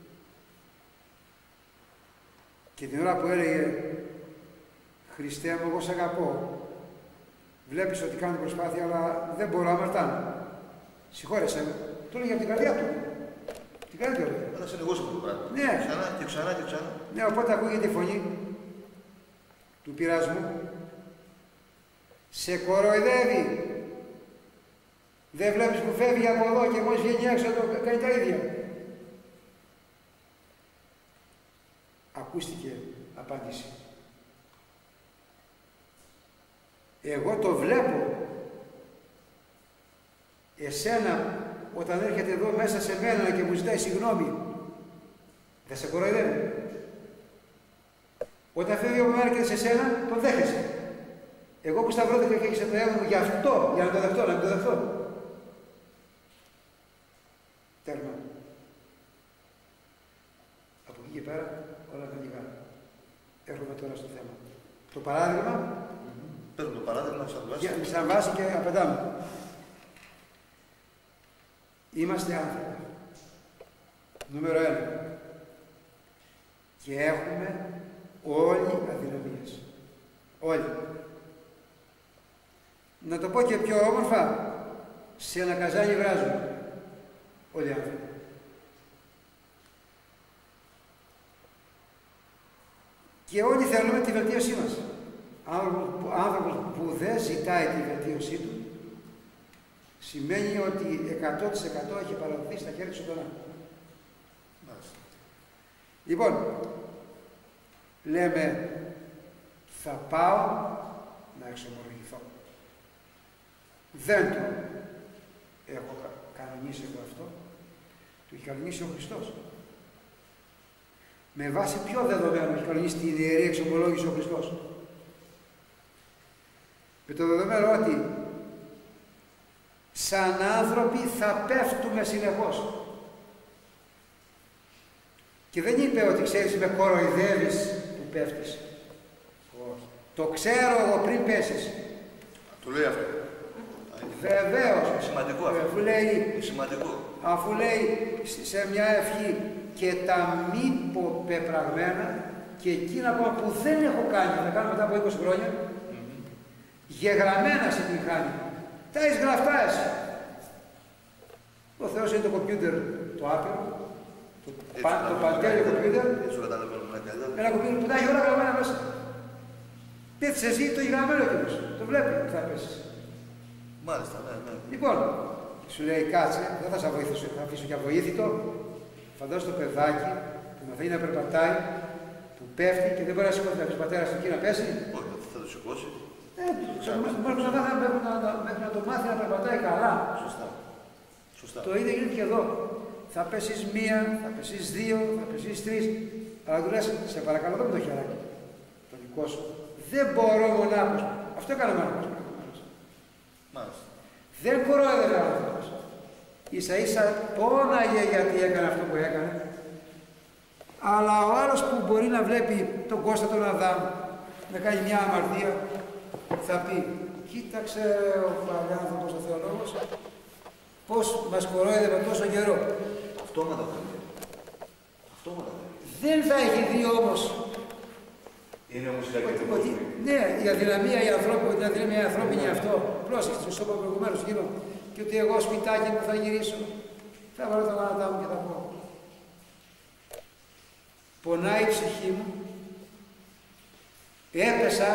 Και την ώρα που έλεγε Χριστέ μου, εγώ σ' αγαπώ, βλέπεις ότι κάνω προσπάθεια, αλλά δεν μπορώ, αμαρτάνω. Συγχώρεσέ με. Το έλεγε από την καρδιά του. Την καρδιά του έλεγε. Αλλά σε λεγούσε αυτό το πράγμα. Ναι. Ξανά και ξανά και ξανά. Ναι, οπότε ακούγεται η φωνή του πειρασμού. Σε κοροϊδεύει. Δεν βλέπεις που φεύγει από εδώ και μόλις βγαίνει έξω το κάνει τα ίδια. Ακούστηκε απάντηση. Εγώ το βλέπω. Εσένα όταν έρχεται εδώ μέσα σε μένα και μου ζητάει συγγνώμη, δεν σε κοροϊδεύει. Όταν φεύγει από μένα και σε σένα, τον δέχεσαι. Εγώ που σταυρώθηκα και έχεις το έργο μου γι' αυτό, για να το δεχτώ, να το δεχτώ. Τέρμα. Από εκεί και πέρα όλα τα λίγα. Έρχομαι τώρα στο θέμα. Το παράδειγμα. Παίρνω το παράδειγμα σαν βάση. Για, σαν βάση και απαντάμε. Είμαστε άνθρωποι. Νούμερο ένα. Και έχουμε όλοι αδυναμίες. Όλοι. Να το πω και πιο όμορφα, σε ένα καζάνι βράζουμε. Όλοι οι άνθρωποι. Και όλοι θέλουμε τη βελτίωσή μας. Άνθρωπος που δεν ζητάει τη βελτίωσή του, σημαίνει ότι εκατό τοις εκατό έχει παραδοθεί στα χέρια του σωτηρά. Λοιπόν, λέμε, θα πάω να εξομολογηθώ. Δεν το έχω κανονίσει εγώ αυτό, το έχει κανονίσει ο Χριστός. Με βάση ποιο δεδομένο έχει κανονίσει την ιερή εξομολόγηση ο Χριστός? Με το δεδομένο ότι σαν άνθρωποι θα πέφτουμε συνεχώς. Και δεν είπε ότι ξέρεις με κοροϊδεύεις που πέφτεις. Όχι. Το ξέρω εγώ πριν πέσεις. Το λέει αυτό. Βεβαίως. Σημαντικό αυτό. Αφού λέει, σημαντικό. Αφού λέει σε μια ευχή και τα μη πεπραγμένα και εκείνα ακόμα που δεν έχω κάνει, θα κάνω μετά από είκοσι χρόνια, mm-hmm. γεγραμμένα σε την χάνει. Τα έχεις γραφτά εσύ. Ο Θεός είναι το κομπιούτερ το άπειρο, το, πα, το παντέλειο κομπιούτερ, ένα κομπιούτερ που τα έχει όλα γραμμένα μέσα. Πέφτεις εσύ, το έχει γραμμένο εκείνος, το βλέπει που θα πέσεις. Μάλιστα, ναι, ναι. Λοιπόν, σου λέει κάτσε, δεν θα σε βοηθήσω, θα αφήσω και αβοήθητο. Φαντάζομαι το παιδάκι που μαθαίνει να περπατάει, που πέφτει και δεν μπορεί να σηκώσει να πατέρα του εκεί να πέσει. Όχι, θα το σηκώσει. Ε, μέχρι να, να, να, να το μάθει να περπατάει καλά. Σωστά. Σωστά. Το ίδιο γίνεται και εδώ. Θα πέσεις μία, θα πέσεις δύο, θα πέσεις τρεις. Αλλά του λες, σε παρακαλώ, δεν με το χεράκι. Το δικό σου. Δεν μπορώ μονάχος. Αυτό έκανε ο Μάρκος. Μάλιστα. Δεν κορόιδευε ο άνθρωπος. Ίσα ίσα πόναγε γιατί έκανε αυτό που έκανε. Αλλά ο άλλος που μπορεί να βλέπει τον Κώστα τον Αδάμ να κάνει μια αμαρτία, θα πει, κοίταξε ο παλιάνθρωπος ο θεολόγος, πώς μας κορόιδευε τόσο καιρό. Αυτόματα θέλει. Αυτόματα θέλει. Δεν θα έχει δει όμως. Είναι όμως κάτι που ότι, ναι, η αδυναμία η ανθρώπινη, η αδυναμία η ανθρώπινη είναι αυτό. Πρόσεξε, το είπα προηγουμένως γύρω. Και ότι εγώ σπιτάκι μου θα γυρίσω, θα βάλω τα γόνατά μου και θα πω. Πονάει η ψυχή μου, έπεσα,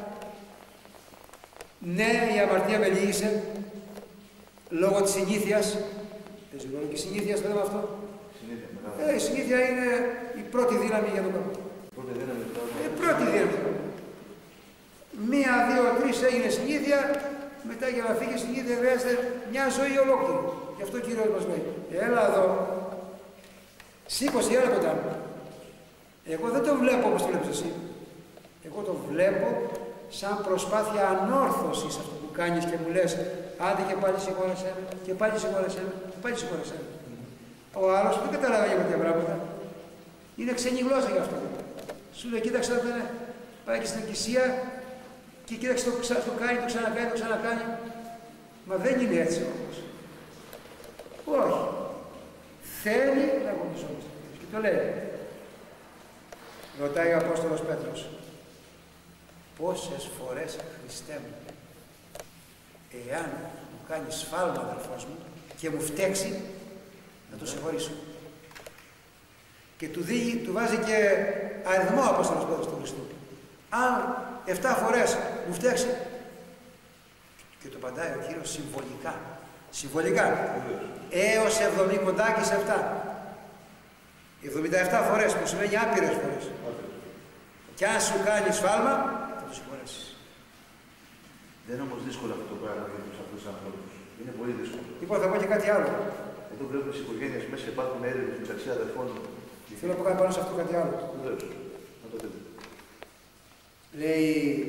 ναι, η αμαρτία με λύγησε, λόγω της συνήθειας. Δεν συγχωρώ και συνήθειας το λέμε αυτό. Συνήθεια, ε, η συνήθεια είναι η πρώτη δύναμη για τον κόσμο. Πρώτη δύναμη. Ε, πρώτη δύναμη. Μία, δύο, τρεις έγινε συνήθεια, μετά για να φύγει συνήθεια χρειάζεται μια ζωή ολόκληρη. Γι' αυτό ο Κύριος μας λέει, έλα εδώ, σήκωσε, έλα κοντά μου. Εγώ δεν το βλέπω όπως το βλέπεις εσύ. Εγώ το βλέπω σαν προσπάθεια ανόρθωσης αυτό που κάνεις και μου λες, άντε και πάλι συγχώρεσέ με, και πάλι συγχώρεσέ με, και πάλι συγχώρεσέ με. Ο άλλος δεν καταλαβαίνει για τέτοια πράγματα. Είναι ξένη γλώσσα γι' αυτό. Σου λέει, κοίταξε να πάνε, πάει και στην εκκλησία και κοίταξε το, ξα, το κάνει, το ξανακάνει, το ξανακάνει. Μα δεν είναι έτσι όμως. Όχι. Θέλει να αγωνιζόμαστε. Και το λέει. Ρωτάει ο Απόστολος Πέτρος. Πόσες φορές, Χριστέ μου, εάν μου κάνει σφάλμα αδελφός μου και μου φταίξει, να το συγχωρήσω. Και του, δει, του βάζει και αριθμό ο Απόστολος Πέτρος του Χριστού. Αν εφτά φορές μου φταίξει, και το απαντάει ο Κύριος συμβολικά. Συμβολικά. Έως εβδομήντα κοντά και σε εφτά. εβδομήντα επτά φορές που σημαίνει άπειρες φορές. Και αν σου κάνει σφάλμα, θα το συγχωρέσεις. Δεν είναι όμως δύσκολο αυτό το πράγμα για τους αυτούς τους ανθρώπους. Είναι πολύ δύσκολο. Λοιπόν, θα πω και κάτι άλλο. Εδώ βλέπουμε στις οικογένειες μέσα υπάρχουν έρευνες μεταξύ αδερφών. Θέλω να πω κάτι πάνω σε αυτό κάτι άλλο. Βεβαίως. Να το δείτε. Λέει,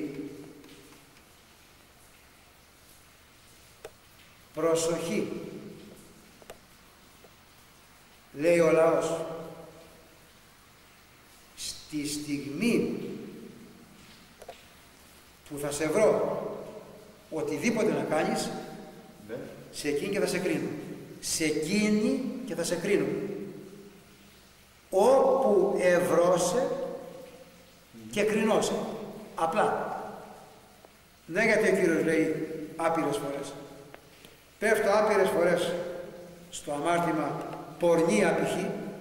προσοχή. Λέει ο λαός. Στη στιγμή που θα σε βρω οτιδήποτε να κάνεις, ναι. Σε εκείνη και θα σε κρίνω. Σε εκείνη και θα σε κρίνω. Όπου ευρώσε και κρινώσε. Απλά. Ναι, γιατί ο Κύριος λέει άπειρες φορές. Πέφτω άπειρες φορές στο αμάρτημα πορνεία π.χ.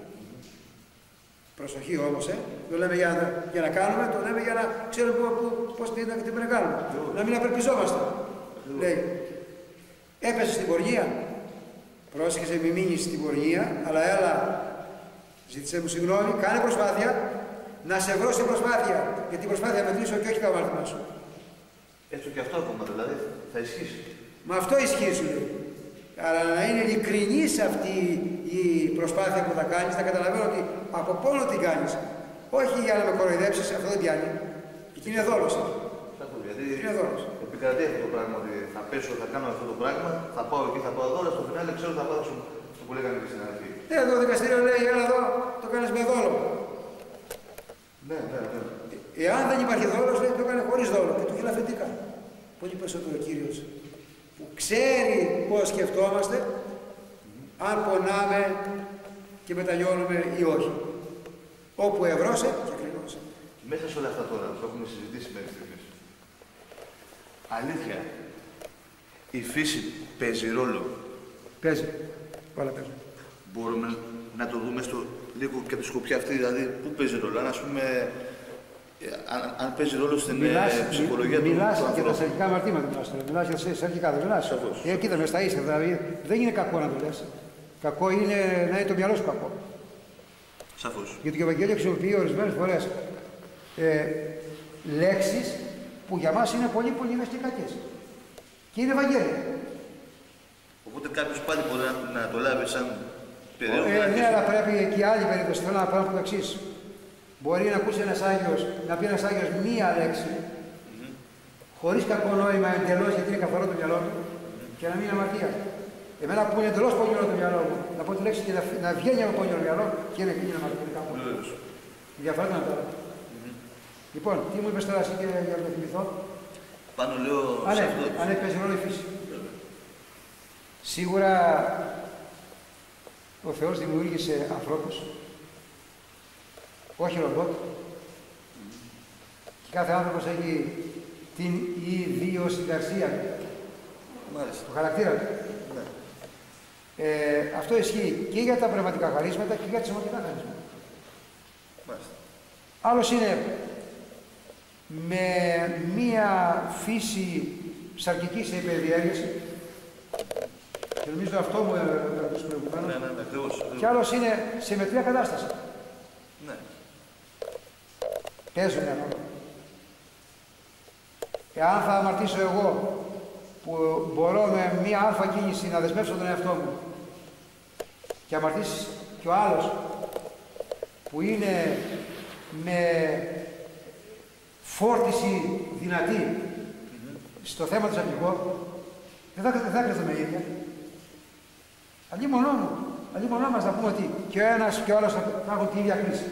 Προσοχή όμως, ε. Το λέμε για να, για να κάνουμε, το λέμε για να ξέρουμε πώς τι πρέπει να κάνουμε. Να μην απελπιζόμαστε. Λέει, έπεσε στην πορνεία. Πρόσεχε, μη μείνεις στην πορνεία, αλλά έλα, ζήτησε μου συγγνώμη, κάνε προσπάθεια να σε βρω στην προσπάθεια. Γιατί την προσπάθεια μετρήσω και όχι το αμάρτημα σου. Έτσι και αυτό ακόμα δηλαδή θα ισχύσει. Μα αυτό ισχύει σου λέει. Αλλά να είναι ειλικρινής αυτή η προσπάθεια που θα κάνεις, να καταλαβαίνω ότι από πόνο την κάνεις. Όχι για να με κοροϊδέψεις, αυτό δεν πιάνει. Εκεί είναι δόλος. Γιατί είναι δόλος. Επικρατεί αυτό το πράγμα ότι θα πέσω, θα κάνω αυτό το πράγμα, θα πάω εκεί, θα πάω εδώ, στο φινάλε ξέρω ότι θα πάω στο που λέγανε και στην αρχή. Ναι, εδώ το δικαστήριο λέει, έλα εδώ, το κάνεις με δόλο. Ναι, ναι, ναι. Εάν δεν υπάρχει δόλος, λέει, το έκανε χωρίς δόλο και το χιλαφετικά. Πολύ περισσότερο ο Κύριος που ξέρει πώς σκεφτόμαστε, mm-hmm. αν πονάμε και μετανιώνουμε ή όχι. Όπου ευρώσε και κρινώσε. μέσα σε όλα αυτά τώρα που έχουμε συζητήσει μέχρι στιγμής, αλήθεια, η φύση παίζει ρόλο? Παίζει. Όλα παίζουν. Μπορούμε να το δούμε στο, λίγο και από τη σκοπιά αυτή, δηλαδή, πού παίζει ρόλο? Αν, ας πούμε, αν, αν παίζει ρόλο στην μιλάς, ε, ψυχολογία του, μιλάς του για ανθρώπου. τα σερκικά αμαρτήματα, μιλάς τώρα. Μιλάς για τα σερκικά, δεν μιλάς. Ε, κοίτα, μες τα ίσια, δηλαδή, δεν είναι κακό να το λες. Κακό είναι να είναι το μυαλό σου κακό. Σαφώς. Γιατί το Ευαγγέλιο χρησιμοποιεί ορισμένες φορές ε, λέξεις που για μας είναι πολύ πολύ και κακές. Και είναι Ευαγγέλιο. Οπότε κάποιος πάλι μπορεί να, να το λάβει σαν περίοδο. Ε, ναι, αλλά πρέπει και άλλη περίπτωση. Θέλω να πω το εξής. Μπορεί να ακούσει ένας Άγιος, να πει ένας Άγιος μία λέξη, mm-hmm. χωρίς κακό νόημα εντελώς, γιατί είναι καθαρό το μυαλό του, mm-hmm. και να μην είναι αμαρτία. Εμένα που είναι εντελώς πονηρό το μυαλό μου, να πω τη λέξη και να, να βγαίνει από πονηρό μυαλό και είναι είναι αμαρτία. Η διαφορά είναι τώρα. Mm-hmm. Λοιπόν, τι μου είπες τώρα εσύ και για να το θυμηθώ? Πάνω λέω αν σε αυτό. Αν έπαιζε ρόλο η φύση. Yeah. Σίγουρα ο Θεός δημιούργησε ανθρώπους, όχι ρομπότ. Mm-hmm. Και κάθε άνθρωπος έχει την ιδιοσυγκαρσία του, το χαρακτήρα του. Yeah. Ε, αυτό ισχύει και για τα πνευματικά χαρίσματα και για τα σωματικά χαρίσματα. Μάλιστα. Άλλος είναι με μία φύση σαρκική σε υπερδιέργεση. Και νομίζω αυτό μου ρωτούσε προηγουμένως. Ναι, ναι, ναι, ακριβώς. Και άλλος είναι σε μετρία κατάσταση. Ναι. Παίζουν ένα ρόλο. Εάν θα αμαρτήσω εγώ, που μπορώ με μία αλφα κίνηση να δεσμεύσω τον εαυτό μου, και αμαρτήσει και ο άλλος, που είναι με φόρτιση δυνατή mm-hmm. στο θέμα του σαρκικό, δεν θα, θα κρυθούμε ίδια. Αλλή μονό μου, αλλή μονό μας να πούμε ότι και ο ένας και ο άλλος θα έχουν την ίδια κρίση.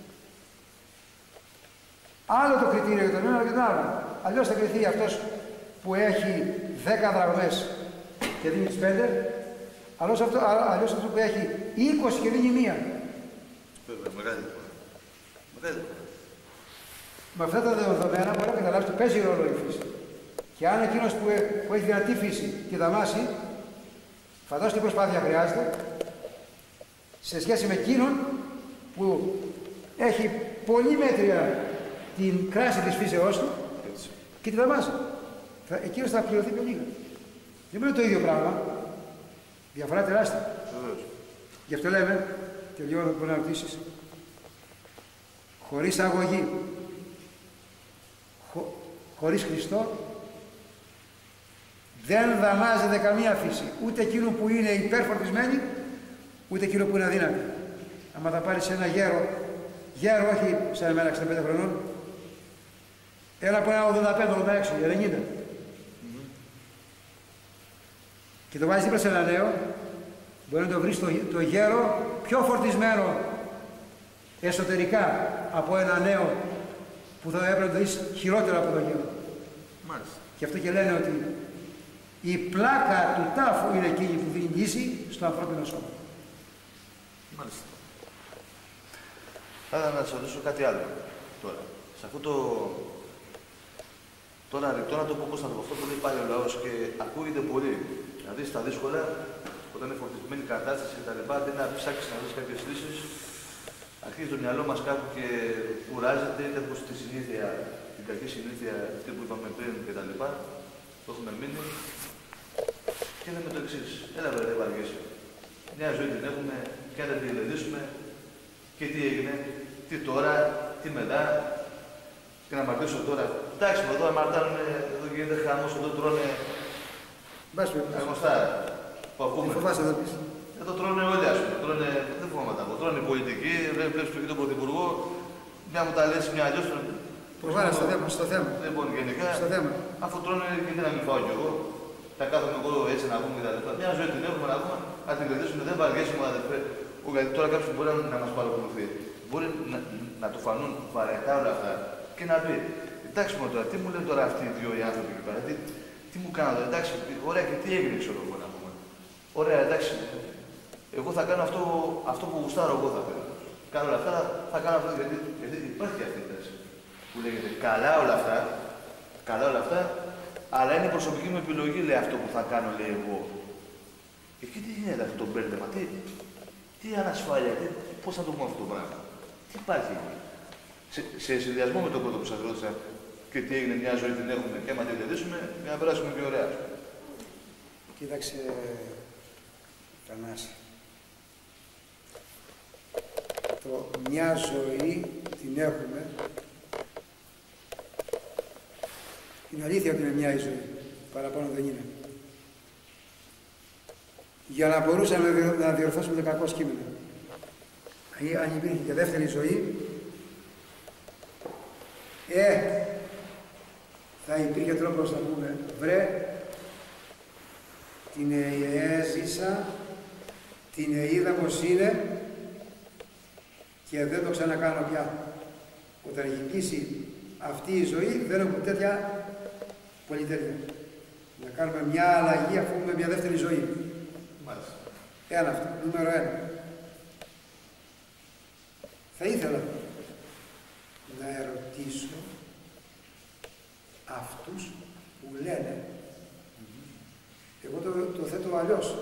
Άλλο το κριτήριο για τον ένα και τον άλλο. Αλλιώς θα κριθεί αυτός που έχει δέκα δραγμές και δίνει τις πέντε, αλλιώς αυτό, αλλιώς αυτό που έχει είκοσι και δίνει μία. Βέβαια, μεγάλη διαφορά. Μεγάλη διαφορά. Με αυτά τα δεδομένα μπορεί να καταλάβει ότι παίζει ρόλο η φύση. Και αν εκείνος που, που έχει δυνατή φύση και δαμάσει, φαντάζομαι τι προσπάθεια χρειάζεται σε σχέση με εκείνον που έχει πολύ μέτρια την κράση της φύσεώς του έτσι. Και τη δαμάσει. Θα, εκείνος θα πληρωθεί πιο λίγα. Δεν είναι το ίδιο πράγμα. Διαφορά τεράστια. Βεβαίως. Γι' αυτό λέμε, τελειώνω που να ρωτήσεις, χωρίς αγωγή, χω, χωρίς Χριστό, δεν δαμάζεται καμία φύση. Ούτε εκείνο που είναι υπερφορτισμένη, ούτε εκείνο που είναι αδύναμη. άμα θα πάρεις ένα γέρο, γέρο όχι σαν εμένα εξήντα πέντε χρονών, ένα από ένα ογδόντα πέντε ογδόντα έξι, ενενήντα. Mm-hmm. Και το βάζεις δίπλα σε ένα νέο, μπορεί να το βρεις το, το γέρο πιο φορτισμένο εσωτερικά από ένα νέο που θα έπρεπε να το δεις χειρότερο από το γέρο. Μάλιστα. Και αυτό και λένε ότι η πλάκα του τάφου είναι εκείνη που δίνει λύση στο ανθρώπινο σώμα. Μάλιστα. Θα ήθελα να σας ρωτήσω κάτι άλλο τώρα. Σε αυτό το... Τώρα ρηκτό να το πω πώς να το πω, αυτό που λέει πάλι ο λαός και ακούγεται πολύ. Δηλαδή στα δύσκολα, όταν είναι φορτισμένη κατάσταση κτλ., αντί να ψάξεις να βρεις κάποιες λύσεις, αρχίζει το μυαλό μας κάπου και κουράζεται, είτε από τη συνήθεια, την κακή συνήθεια αυτή που είπαμε πριν κτλ. Το έχουμε μείνει. Και λέμε το εξής. Έλα βρε, δεν βαριέσαι. Μια ζωή την έχουμε και αν δεν την γλεντήσουμε, και τι έγινε, τι τώρα, τι μετά. Και να μαρτήσω τώρα. Εντάξει, εδώ αμαρτάνουν, εδώ γίνεται χαμός, εδώ τρώνε. Γνωστά που ακούμε. Τι φοβάσαι εδώ πίσω. Εδώ τρώνε όλοι, ας πούμε. Τρώνε, δεν φοβάμαι τα πω. Τρώνε οι πολιτικοί, βλέπεις το τον Πρωθυπουργό. Μια μου τα λες, μια αλλιώς. Προβάλλα στο θέμα. Στο θέμα. Λοιπόν, γενικά, στο θέμα. αφού τρώνε, γιατί να μην φάω κι εγώ. Θα κάθομαι εγώ έτσι να πούμε κτλ. Μια ζωή την έχουμε να πούμε, να την κρατήσουμε, δεν βαριέσουμε, αδερφέ. Γιατί τώρα κάποιος μπορεί να μας παρακολουθεί. Μπορεί να, να του φανούν βαρετά όλα αυτά και να πει: εντάξει, μόνο τώρα, τι μου λένε τώρα αυτοί οι δύο οι άνθρωποι εκεί πέρα, τι, τι μου κάνουν τώρα, εντάξει, ωραία, και τι έγινε, ξέρω εγώ να πούμε. Ωραία, εντάξει, εγώ θα κάνω αυτό, αυτό που γουστάρω, εγώ θα κάνω. Κάνω όλα αυτά, θα κάνω αυτό, γιατί, γιατί υπάρχει αυτή η τάση. που λέγεται καλά όλα αυτά, καλά όλα αυτά, αλλά είναι προσωπική μου επιλογή, λέει, αυτό που θα κάνω, λέει, εγώ. Εκεί τι γίνεται αυτό το μπέρδεμα, τι, τι ανασφάλεια, τι, πώς θα το πούμε αυτό το πράγμα. Τι υπάρχει εκεί. Σε, σε συνδυασμό με το πρώτο που σας ρώτησα και τι έγινε, μια ζωή την έχουμε και άμα την κερδίσουμε, για να περάσουμε πιο ωραία. Κοίταξε, Θανάση. Το μια ζωή την έχουμε. Είναι αλήθεια ότι είναι μια η ζωή. Παραπάνω δεν είναι. Για να μπορούσαμε να διορθώσουμε το κακό κείμενο. Αν υπήρχε και δεύτερη ζωή, ε, θα υπήρχε τρόπος να πούμε, βρε, την έζησα, την είδα πως είναι και δεν το ξανακάνω πια. Όταν έχει κλείσει αυτή η ζωή, δεν έχουμε τέτοια πολυτέλεια. Να κάνουμε μια αλλαγή αφού έχουμε μια δεύτερη ζωή. Μάλιστα. Ένα αυτό, νούμερο ένα. Θα ήθελα να ερωτήσω αυτούς που λένε, εγώ το, το θέτω αλλιώς,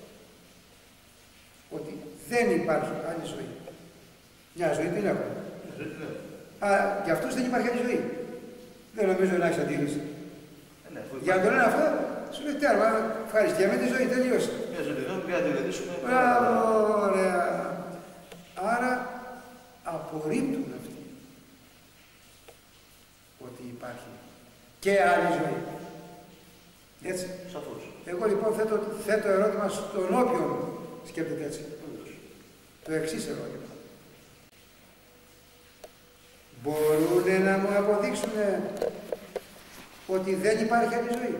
ότι δεν υπάρχει άλλη ζωή. Μια ζωή την έχουμε. Α, για αυτούς δεν υπάρχει άλλη ζωή. Δεν νομίζω να έχεις αντίληψη. Ναι, για να το λένε αυτό, σου λέει τέρμα, ευχαριστία με τη ζωή, τελείωσε. Μια ζωή την έχουμε, να τη γρατήσουμε. Μπράβο, ωραία. Άρα, απορρίπτουν αυτοί ότι υπάρχει και άλλη ζωή. Έτσι. Σαφώς. Εγώ λοιπόν θέτω, θέτω ερώτημα στον όποιον σκέπτεται έτσι. Το εξής ερώτημα. Μπορούν να μου αποδείξουν ότι δεν υπάρχει άλλη ζωή.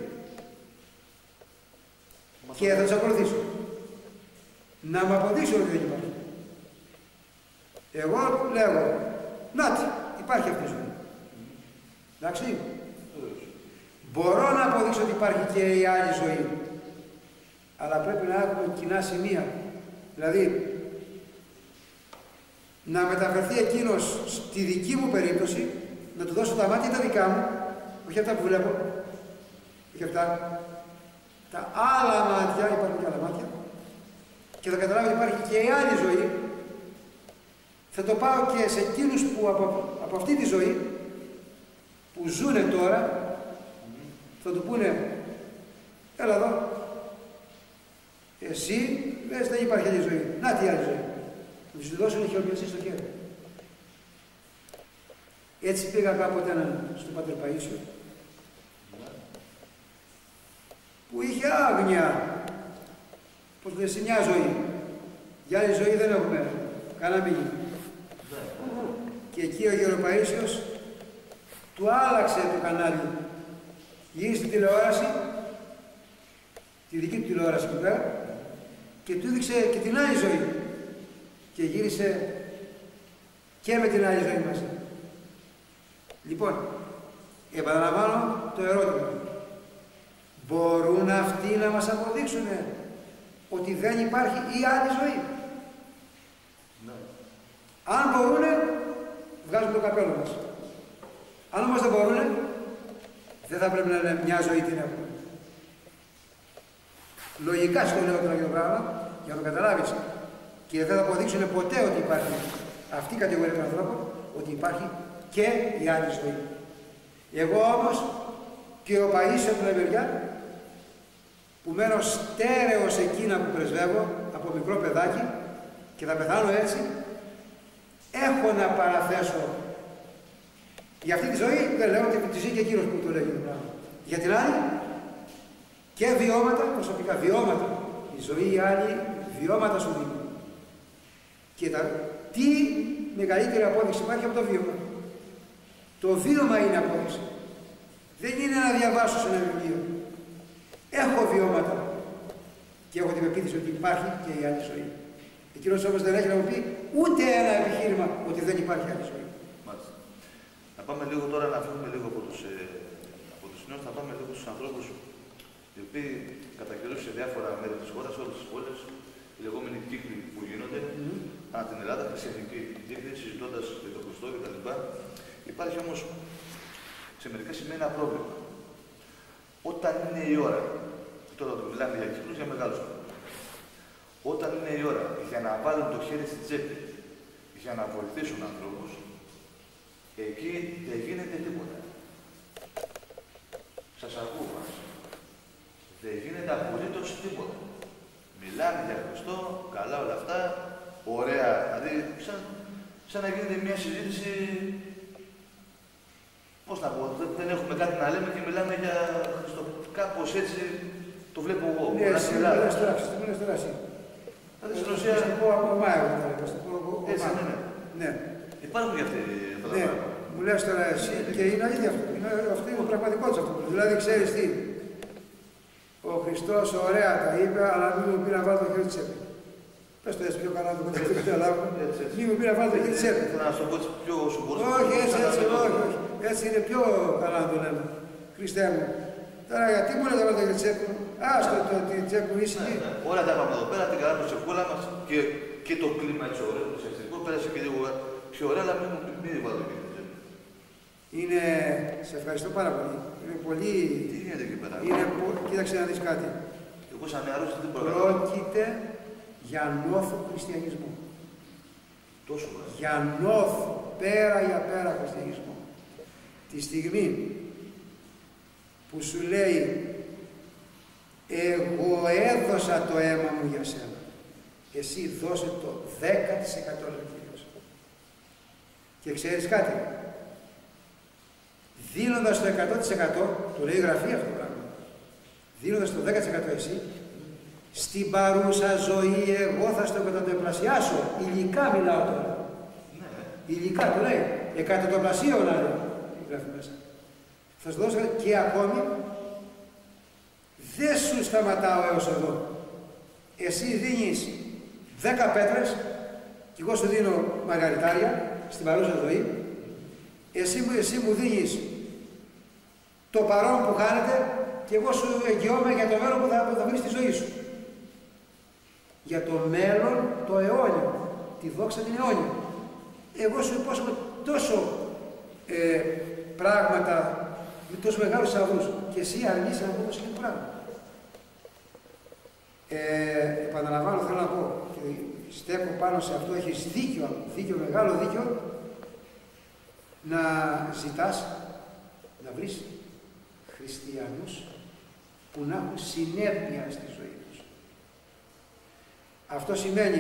Μα και θα τους ακολουθήσω. Να μου αποδείξουν ότι δεν υπάρχει. Εγώ λέω, νάτι, υπάρχει αυτή η ζωή. Εντάξει. Μπορώ να αποδείξω ότι υπάρχει και η άλλη ζωή. Αλλά πρέπει να έχουμε κοινά σημεία. Δηλαδή, να μεταφερθεί εκείνος στη δική μου περίπτωση, να του δώσω τα μάτια τα δικά μου, όχι αυτά που βλέπω, όχι αυτά, τα άλλα μάτια, υπάρχουν και άλλα μάτια, και θα καταλάβει ότι υπάρχει και η άλλη ζωή. Θα το πάω και σε εκείνους που από, από αυτή τη ζωή, που ζουνε τώρα, θα του πούνε, έλα εδώ, εσύ λες δεν υπάρχει άλλη ζωή. Να τι άλλη ζωή. Θα τους δώσουν χειροπιαστή στο χέρι. Έτσι πήγα κάποτε έναν στον Πάτερ Παΐσιο, που είχε άγνοια, πως λέει, σε μια ζωή. Για άλλη ζωή δεν έχουμε κανένα μήνυμα. Και εκεί ο Γεροπαΐσιος του άλλαξε το κανάλι. Γύρισε την τηλεόραση, τη δική του τηλεόραση εκεί πέρα, και του έδειξε και την άλλη ζωή. Και γύρισε και με την άλλη ζωή μαζί. Λοιπόν, επαναλαμβάνω το ερώτημα. Μπορούν αυτοί να μας αποδείξουν ότι δεν υπάρχει η άλλη ζωή? Ναι. Αν μπορούν, βγάζουν το καπέλο μας. Αν όμως δεν μπορούν, δεν θα πρέπει να είναι μια ζωή την έχουμε. Λογικά στο λέω τώρα το πράγμα, για να το καταλάβεις. Και δεν θα αποδείξουν ποτέ ότι υπάρχει αυτή η κατηγορία των ανθρώπων, ότι υπάρχει και η άλλη ζωή. Εγώ όμως και ο Παΐσιος από την μεριά, που μένω στέρεος εκείνα που πρεσβεύω από μικρό παιδάκι και θα πεθάνω έτσι, έχω να παραθέσω. Για αυτή τη ζωή δεν λέω ότι τη ζει και εκείνος που το λέγει το πράγμα. Για την άλλη, και βιώματα, προσωπικά βιώματα. Η ζωή η άλλη βιώματα σου δίνει. Και τα, τι μεγαλύτερη απόδειξη υπάρχει από το βίωμα? Το βίωμα είναι απόδειξη. Δεν είναι να διαβάσω σε ένα βιβλίο. Έχω βιώματα. Και έχω την πεποίθηση ότι υπάρχει και η άλλη ζωή. Εκείνος όμως δεν έχει να μου πει ούτε ένα επιχείρημα ότι δεν υπάρχει άλλη ζωή. Μάλιστα. Να πάμε λίγο τώρα, να φύγουμε λίγο από τους, ε, από τους νέους, να πάμε λίγο στους ανθρώπους οι οποίοι κατά καιρούς σε διάφορα μέρη της χώρας, σε όλες τις πόλεις, οι λεγόμενοι κύκλοι που γίνονται, mm. ανά την Ελλάδα, χριστιανικοί κύκλοι, συζητώντας για τον Χριστό κτλ. Υπάρχει όμως σε μερικά σημεία ένα πρόβλημα. Όταν είναι η ώρα, τώρα το μιλάμε για κύκλους για μεγάλους ανθρώπους, όταν είναι η ώρα για να βάλουν το χέρι στην τσέπη, για να βοηθήσουν ανθρώπους, εκεί δεν γίνεται τίποτα. Σας ακούω μας. Δεν γίνεται απολύτως τίποτα. Μιλάμε για Χριστό, καλά όλα αυτά, ωραία, δηλαδή σαν, σαν να γίνεται μια συζήτηση, πώς να πω, δεν, δεν έχουμε κάτι να λέμε και μιλάμε για Χριστό. Κάπως έτσι το βλέπω εγώ. Ναι, εσύ μου λες τώρα, εσύ μου λες τώρα εσύ. Δηλαδή στην ουσία... Θα πω από μάιο, θα πω από έτσι, ναι, ναι. Ναι. Υπάρχουν και αυτοί αυτά τα ναι. πράγματα. Μου λες τώρα εσύ και είναι αλήθεια αυτό. Είναι, αυτό είναι το πραγματικότητα αυτό. Δηλαδή ξέρεις τι. Ο Χριστός ωραία τα είπε, αλλά μην μου πει να βάλω το χέρι της τσέπη. Πες το έτσι πιο καλά, το καταλάβω. Μην μου πει να βάλω το χέρι της τσέπη. Θέλω να σου πω έτσι πιο σουμπορό. Όχι, έτσι, έτσι, όχι, όχι. Έτσι είναι πιο καλά να το λέμε. Χριστέ μου. Τώρα γιατί μου λέτε να βάλω το χέρι της τσέπη. Άστο το την τσέπη μου ήσυχη. Όλα τα είπαμε εδώ πέρα, την καλά του τσεκούλα μας και το κλίμα έτσι ωραίο, το σεξιστικό, πέρασε και λίγο πιο ωραία, αλλά μην βάλω το χέρι της τσέπη. Είναι, σε ευχαριστώ πάρα πολύ. Είναι πολύ... Τι γίνεται εκεί πέρα. Είναι, κοίταξε να δεις κάτι. Εγώ σαν νεαρός δεν μπορώ να... Πρόκειται για νόθο χριστιανισμό. Τόσο ωραία. Για νόθο, πέρα για πέρα χριστιανισμό. Τη στιγμή που σου λέει εγώ έδωσα το αίμα μου για σένα. Εσύ δώσε το δέκα τοις εκατό Κύριος. Και ξέρεις κάτι. Δίνοντας το εκατό τοις εκατό, το λέει η Γραφή αυτό το πράγμα, δίνοντας το δέκα τοις εκατό εσύ, στην παρούσα ζωή εγώ θα στο εκατοντοπλασιάσω. Υλικά μιλάω τώρα. Ναι. Υλικά το λέει. Εκατοντοπλασίω να λέει. Γράφει μέσα. Θα σου δώσω και ακόμη δεν σου σταματάω έως εδώ. Εσύ δίνεις δέκα πέτρες και εγώ σου δίνω μαργαριτάρια στην παρούσα ζωή. Εσύ, εσύ μου δίνεις το παρόν που χάνεται και εγώ σου εγγυώμαι για το μέλλον που θα, που θα βρεις στη ζωή σου. Για το μέλλον το αιώνιο, τη δόξα την αιώνια. Εγώ σου υπόσχομαι τόσο ε, πράγματα με τόσο μεγάλους θησαυρούς και εσύ αρνείσαι να πω τόσο και πράγμα. Ε, επαναλαμβάνω, θέλω να πω και στέκω πάνω σε αυτό, έχεις δίκιο, δίκιο, μεγάλο δίκιο να ζητάς να βρεις χριστιανούς που να έχουν συνέπεια στη ζωή τους. Αυτό σημαίνει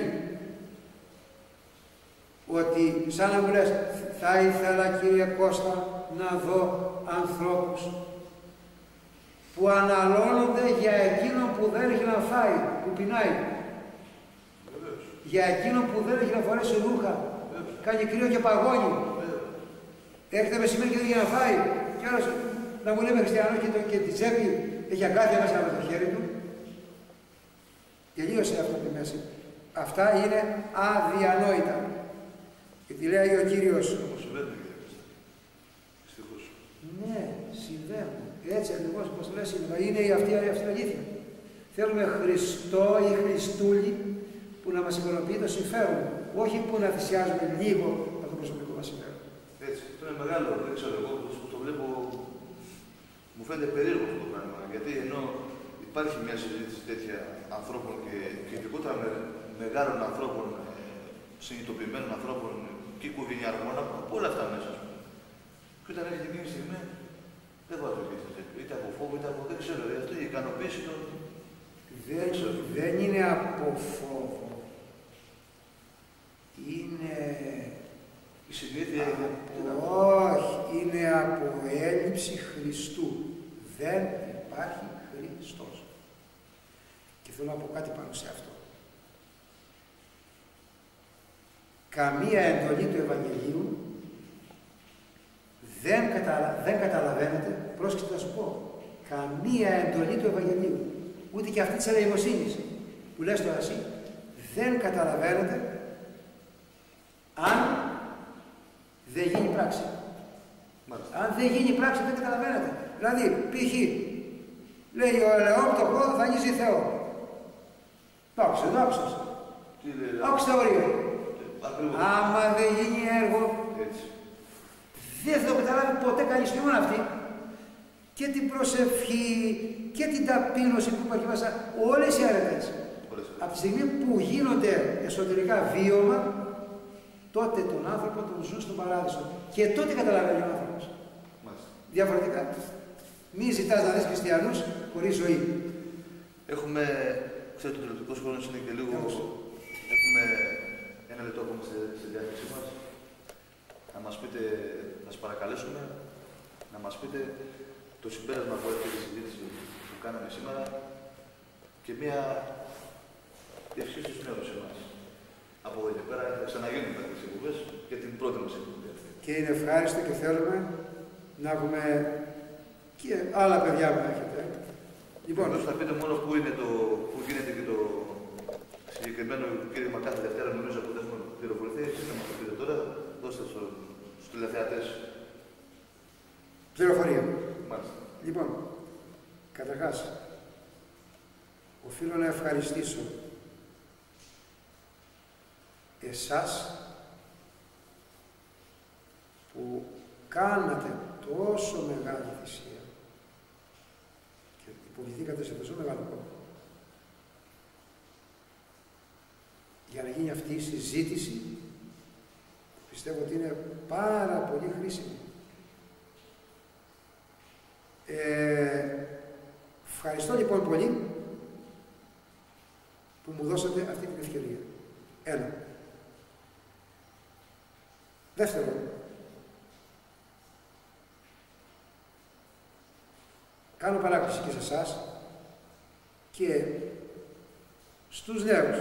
ότι σαν να μου λες θα ήθελα κύριε Κώστα να δω ανθρώπους που αναλώνονται για εκείνον που δεν έχει να φάει, που πεινάει. Βεβαίως. Για εκείνον που δεν έχει να φορέσει ρούχα. Βεβαίως. Κάνει κρύο και παγώνει. Βεβαίως. Έρχεται μεσημέρι και δεν έχει να φάει. Και άλλος να μου λέει με χριστιανό και, το, και τη τσέπη έχει αγκάθια μέσα από το χέρι του. Τελείωσε αυτό τη μέση. Αυτά είναι αδιανόητα. Και τη λέει ο Κύριος. Ναι, συμβαίνουν. Έτσι ακριβώς όπως το λέει σήμερα. Είναι η αυτή, αυτή η αλήθεια. Θέλουμε Χριστό ή Χριστούλη που να μας ικανοποιεί το συμφέρον. Όχι που να θυσιάζουμε λίγο από το προσωπικό μας συμφέρον. Έτσι. Αυτό είναι μεγάλο. Δεν ξέρω εγώ που το βλέπω. Μου φαίνεται περίεργο αυτό το πράγμα. Γιατί ενώ υπάρχει μια συζήτηση τέτοια ανθρώπων και, και ειδικότερα με, μεγάλων ανθρώπων, συνειδητοποιημένων ανθρώπων και οικογενειάρχων από όλα αυτά μέσα. Και όταν έρχεται εκείνη τη στιγμή, δεν βάζω και στη τσέπη. Είτε από φόβο, είτε από δεν ξέρω. Αυτό η ικανοποίηση των. Δεν, δεν είναι από φόβο. Είναι. Η συνήθεια είναι. Όχι, είναι από έλλειψη Χριστού. Δεν υπάρχει Χριστός. Και θέλω να πω κάτι πάνω σε αυτό. Καμία εντολή του Ευαγγελίου δεν, καταλα... δεν καταλαβαίνετε, πρόσεξε να σου πω, καμία εντολή του Ευαγγελίου, ούτε και αυτή της ελεημοσύνης που λες τώρα εσύ, δεν καταλαβαίνετε αν δεν γίνει πράξη. Μάλιστα. Αν δεν γίνει πράξη δεν καταλαβαίνετε. Δηλαδή, π.χ. λέει ο ελαιόν το πόδο θα αγγίζει Θεό. Δόξα, δόξα. Δόξα ορίο. Άμα δεν γίνει έργο, έτσι. δεν θα το καταλάβει ποτέ κανείς, και μόνο αυτή. Και την προσευχή και την ταπείνωση που υπάρχει μέσα, όλες οι αρετές. Από τη στιγμή που γίνονται εσωτερικά βίωμα, τότε τον άνθρωπο τον ζουν στον παράδεισο. Και τότε καταλαβαίνει ο άνθρωπος. Μάλιστα. Διαφορετικά, μη ζητάς να δεις χριστιανούς χωρίς ζωή. Έχουμε, ξέρετε, ο τηλεοπτικός χρόνος είναι και λίγο... Έχουμε ένα λεπτό ακόμα στη διάθεσή μας. Να μας πείτε, να σας παρακαλέσουμε, να μας πείτε το συμπέρασμα που έρχεται στη συζήτηση που κάναμε σήμερα και μία ευχή στους νέους εμάς. Από εδώ και πέρα θα ξαναγίνουν κάποιες εκπομπές για την πρώτη μας εκπομπή. Και είναι ευχάριστο και θέλουμε να έχουμε και άλλα παιδιά που έχετε. Λοιπόν, θα πείτε μόνο πού, είναι το, πού γίνεται και το συγκεκριμένο κήρυγμα κάθε Δευτέρα, νομίζω που δεν έχουμε πληροφορηθεί. Εσείς θα μας το πείτε τώρα, δώστε στους τηλεθεατές. Πληροφορία. Μάλιστα. Λοιπόν, καταρχάς, οφείλω να ευχαριστήσω εσάς που κάνατε τόσο μεγάλη θυσία και υποληθήκατε σε τόσο μεγάλο κόπο για να γίνει αυτή η συζήτηση, πιστεύω ότι είναι πάρα πολύ χρήσιμη. Ε, ευχαριστώ λοιπόν πολύ που μου δώσατε αυτή την ευκαιρία. Ένα. Δεύτερον, κάνω παράκληση και σε εσάς και στους νέους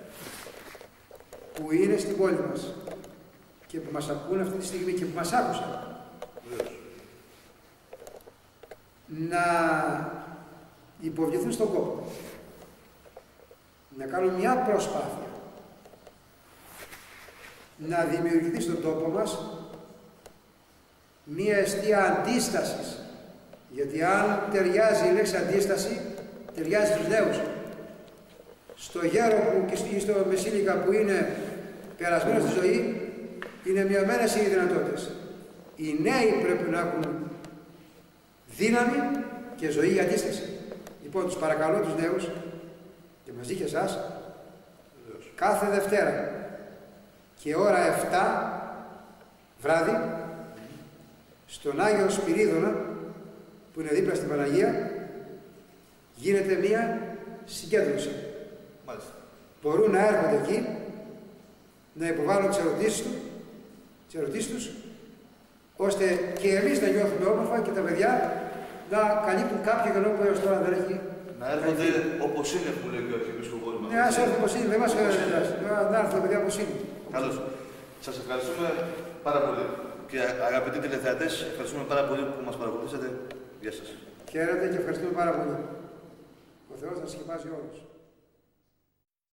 που είναι στην πόλη μας και που μας ακούν αυτή τη στιγμή και που μας άκουσαν, να υποβληθούν στον κόπο, να κάνουν μια προσπάθεια να δημιουργηθεί στον τόπο μας μια αιστεία αντίστασης, γιατί αν ταιριάζει η λέξη αντίσταση, ταιριάζει στους νέους. Στο γέρο που και στο μεσήλικα που είναι περασμένο στη ζωή, είναι μειωμένες οι δυνατότητες. Οι νέοι πρέπει να έχουν δύναμη και ζωή για αντίσταση. Λοιπόν, τους παρακαλώ τους νέους και μαζί και εσάς, κάθε Δευτέρα και ώρα εφτά βράδυ, στον Άγιο Σπυρίδωνα, που είναι δίπλα στην Παναγία, γίνεται μία συγκέντρωση. Μάλιστα. Μπορούν να έρχονται εκεί, να υποβάλουν τις ερωτήσεις, του, τις ερωτήσεις τους, ώστε και εμείς να νιώθουμε όμορφα και τα παιδιά να καλύπτουν κάποιο κενό που έως τώρα δεν έχει. Να έρχονται όπως είναι, που λέει και ο Αρχιεπίσκοπος μας. Ναι, ας έρθουν όπως είναι, δεν μας χρειάζεται να έρθουν τα παιδιά όπως είναι. Καλώς. Σας ευχαριστούμε πάρα πολύ. Και αγαπητοί τηλεθεατές, ευχαριστούμε πάρα πολύ που μας παρακολουθήσατε. Γεια σας. Χαίρετε και ευχαριστούμε πάρα πολύ. Ο Θεός να σκεπάζει όλους.